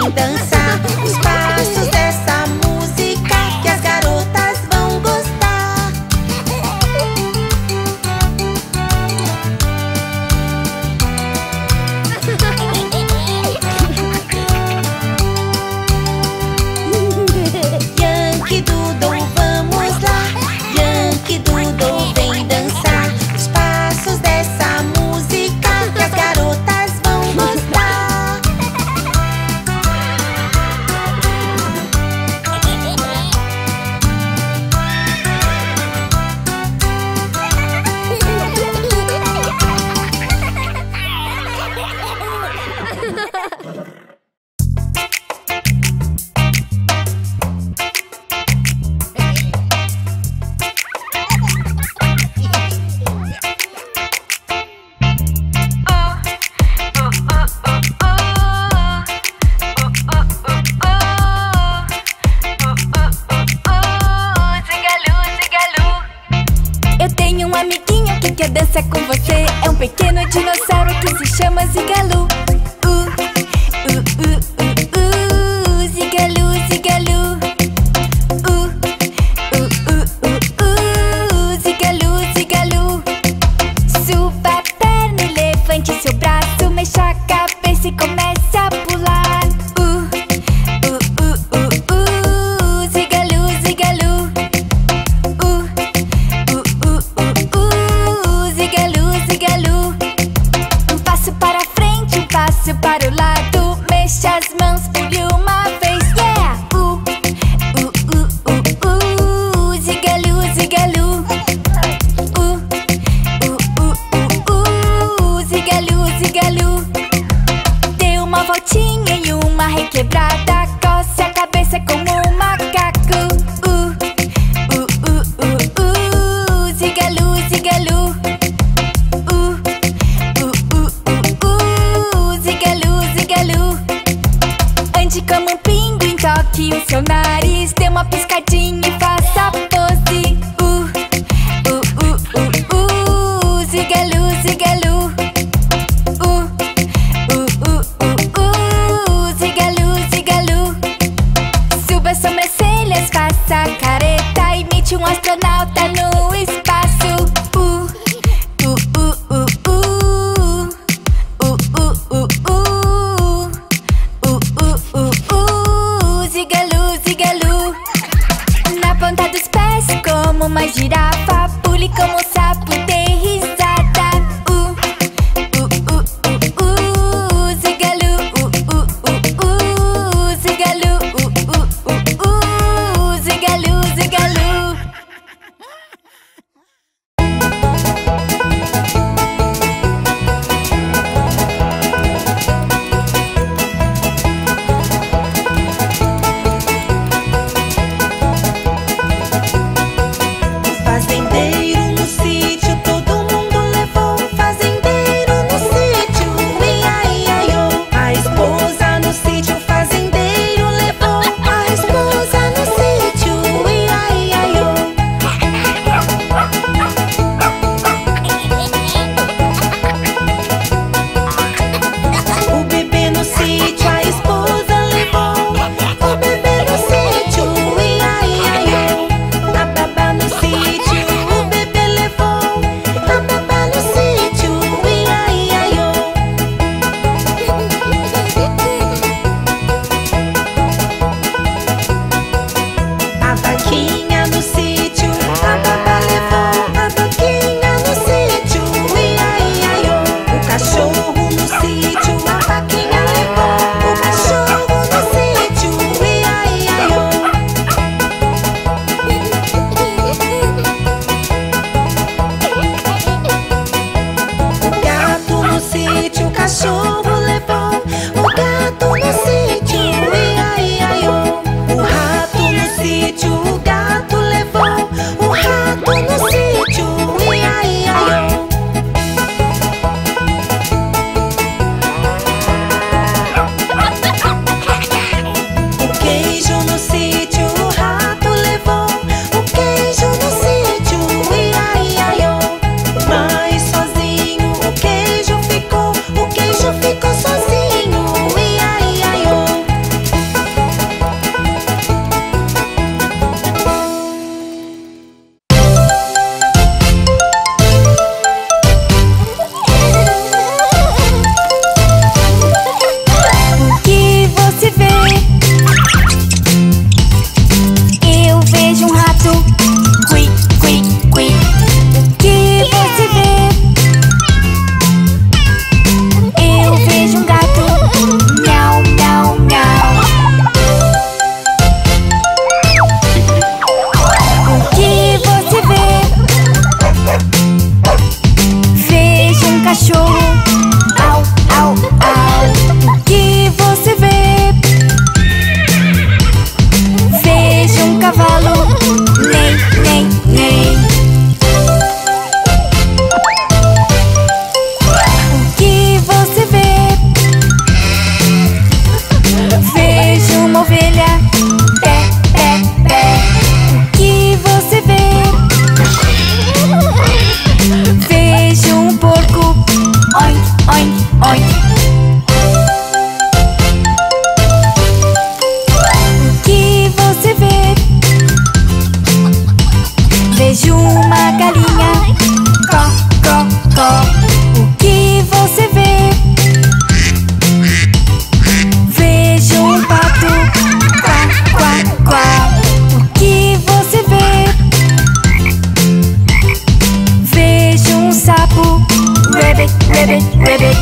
vem dançar os passos dessa música que as garotas vão gostar. Yankee Doodle, vamos lá. Yankee Doodle, vem dançar os passos dessa música que as garotas vão gostar. Eu tenho um amiguinho que quer dançar com você. É um pequeno dinossauro que se chama Zigalu. Uh, uh, uh, uh, uh, Zigalu, Zigalu. Uh, uh, uh, uh, uh, Zigalu, Zigalu. Suba a perna, levante seu braço, mexa a cabeça e comece a pular. Uh, uh, uh, uh, uh, Zigalu, Zigalu. Uh, uh, uh, uh, uh, Zigalu, Zigalu. Um passo para frente, um passo para o lado, mexa as mãos, pule uma vez, yeah! Uh, uh, uh, uh, uh, Zigalu, Zigalu. Uh, uh, uh, uh, uh, Zigalu, Zigalu. Dê uma voltinha e uma requebrada, coce a cabeça como um macaco. Uh, uh, uh, uh, uh, Zigalu, Zigalu. Uh, uh, uh, uh, uh, Zigalu, Zigalu. Ande como um pinguim, toque o seu nariz, dê uma piscadinha e faça a pose. Uh, uh, uh, uh, uh, Zigalu, Zigalu. Uh, uh, uh, uh, uh, Zigalu, Zigalu. Suba as sobrancelhas, faça a careta, imite um astronauta no espaço. Uh, uh, uh, uh, uh, uh, uh, uh, uh, uh, uh, uh, uh, Zigalu, Zigalu. Na ponta dos pés, como uma girafa, pule como um sapo, dê risada. Uh, uh, uh, uh, uh, Zigalu, uh, uh, uh, uh, Zigalu, uh, uh, uh, uh, Zigalu, Zigalu. Fazendeiro no ovelha, pé, pé, pé. O que você vê? Vejo um porco, oink, oink, oink. O que você vê? Vejo uma galinha, có, có, có. O que você vê? Vejo um pato, quá, quá, quá. O que você vê? Vejo um sapo, rabbit, rabbit, rabbit.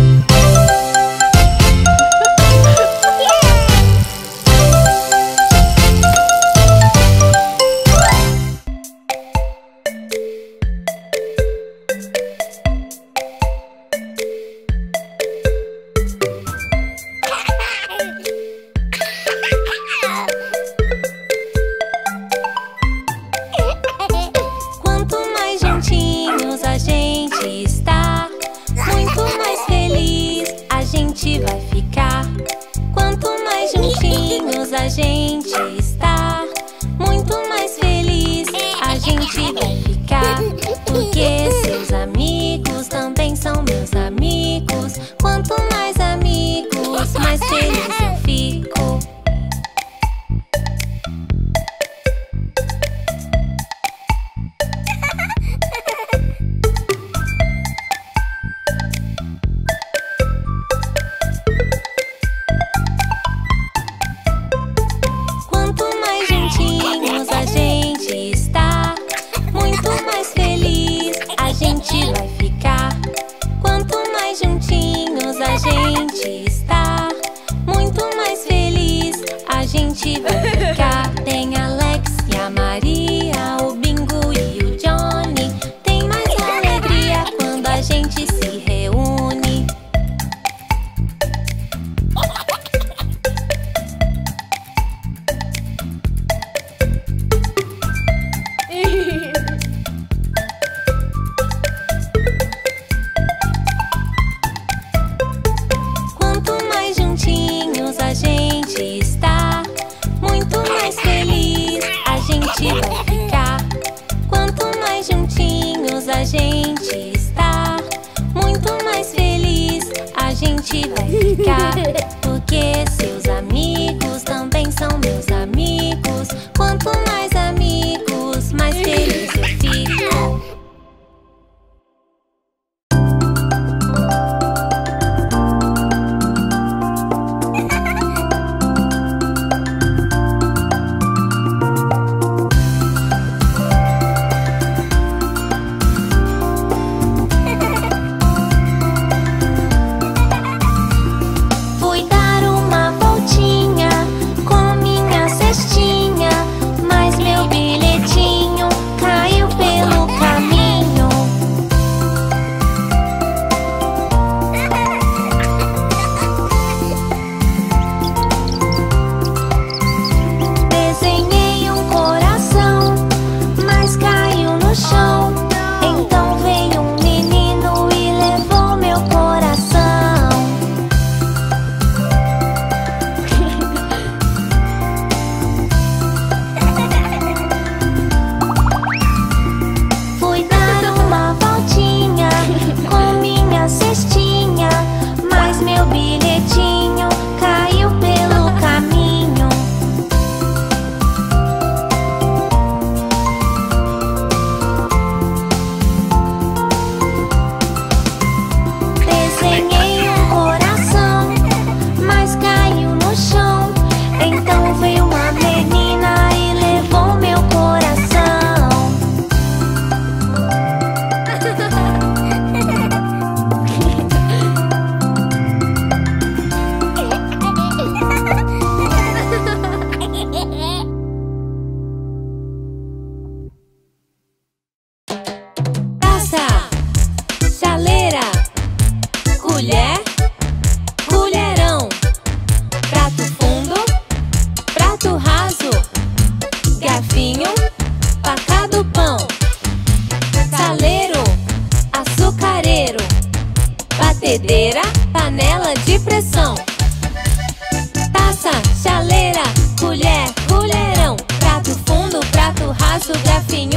Quanto mais juntinhos a gente está, muito mais feliz a gente vai ficar. Quanto mais juntinhos a gente está, muito mais feliz a gente vai ficar. Porque seus amigos também são meus amigos. Quanto mais amigos, mais feliz eu fico. Quanto mais juntinhos a gente está, muito mais feliz a gente vai ficar. Quanto mais juntinhos a gente está, muito mais feliz a gente vai ficar. Tem Alex e a Maria, o Bingo e o Johnny. Tem mais alegria quando a gente se reúne. Quanto mais juntinhos a gente está, muito mais feliz a gente vai ficar. Quanto mais juntinhos a gente está, muito mais feliz a gente vai ficar. Porque seus amigos também são meus amigos. Quanto mais amigos, mais feliz eu fico. Fui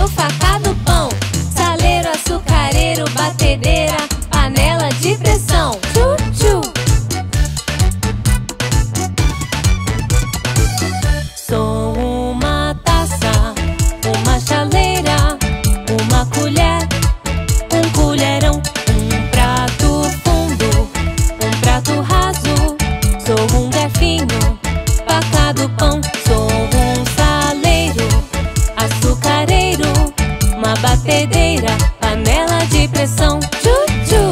garfinho, faca do pão, saleiro, açucareiro, batedeira, panela de pressão. Tchu, tchu. Sou uma taça, uma chaleira, uma colher, um colherão, um prato fundo, um prato raso. Sou um garfinho, faca do pão. Sou um saleiro, açucareiro, uma batedeira, panela de pressão. Tchu, tchu.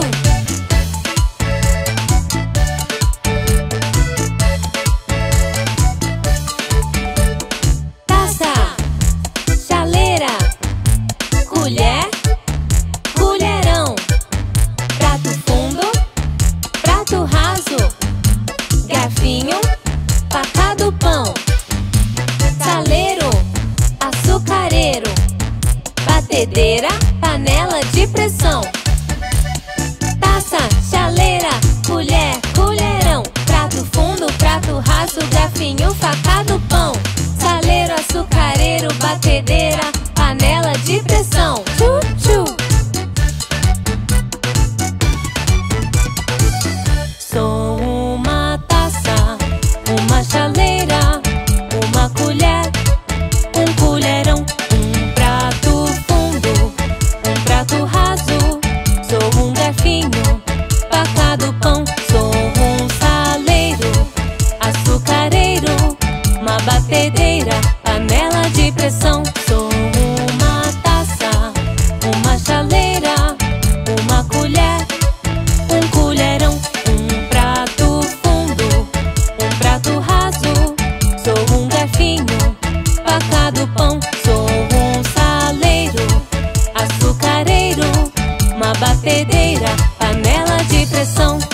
Taça, chaleira, colher, colherão, prato fundo, prato raso, garfinho, faca do pão, saleiro, açucareiro, batedeira, panela de pressão. Taça, chaleira, colher, colherão, prato fundo, prato raso, garfinho, faca do pão, saleiro, açucareiro, batedeira, panela de pressão. Tchu, tchu. Sou uma taça, uma chaleira, uma colher, um colherão, um prato fundo, um prato raso. Sou um garfinho, faca do pão. Sou um saleiro, açucareiro, uma batedeira, panela de pressão. Sou uma taça, uma chaleira, uma colher, um colherão, um prato fundo, um prato raso. Sou um garfinho, faca do pão. Sou um saleiro, açucareiro, uma batedeira, panela de pressão.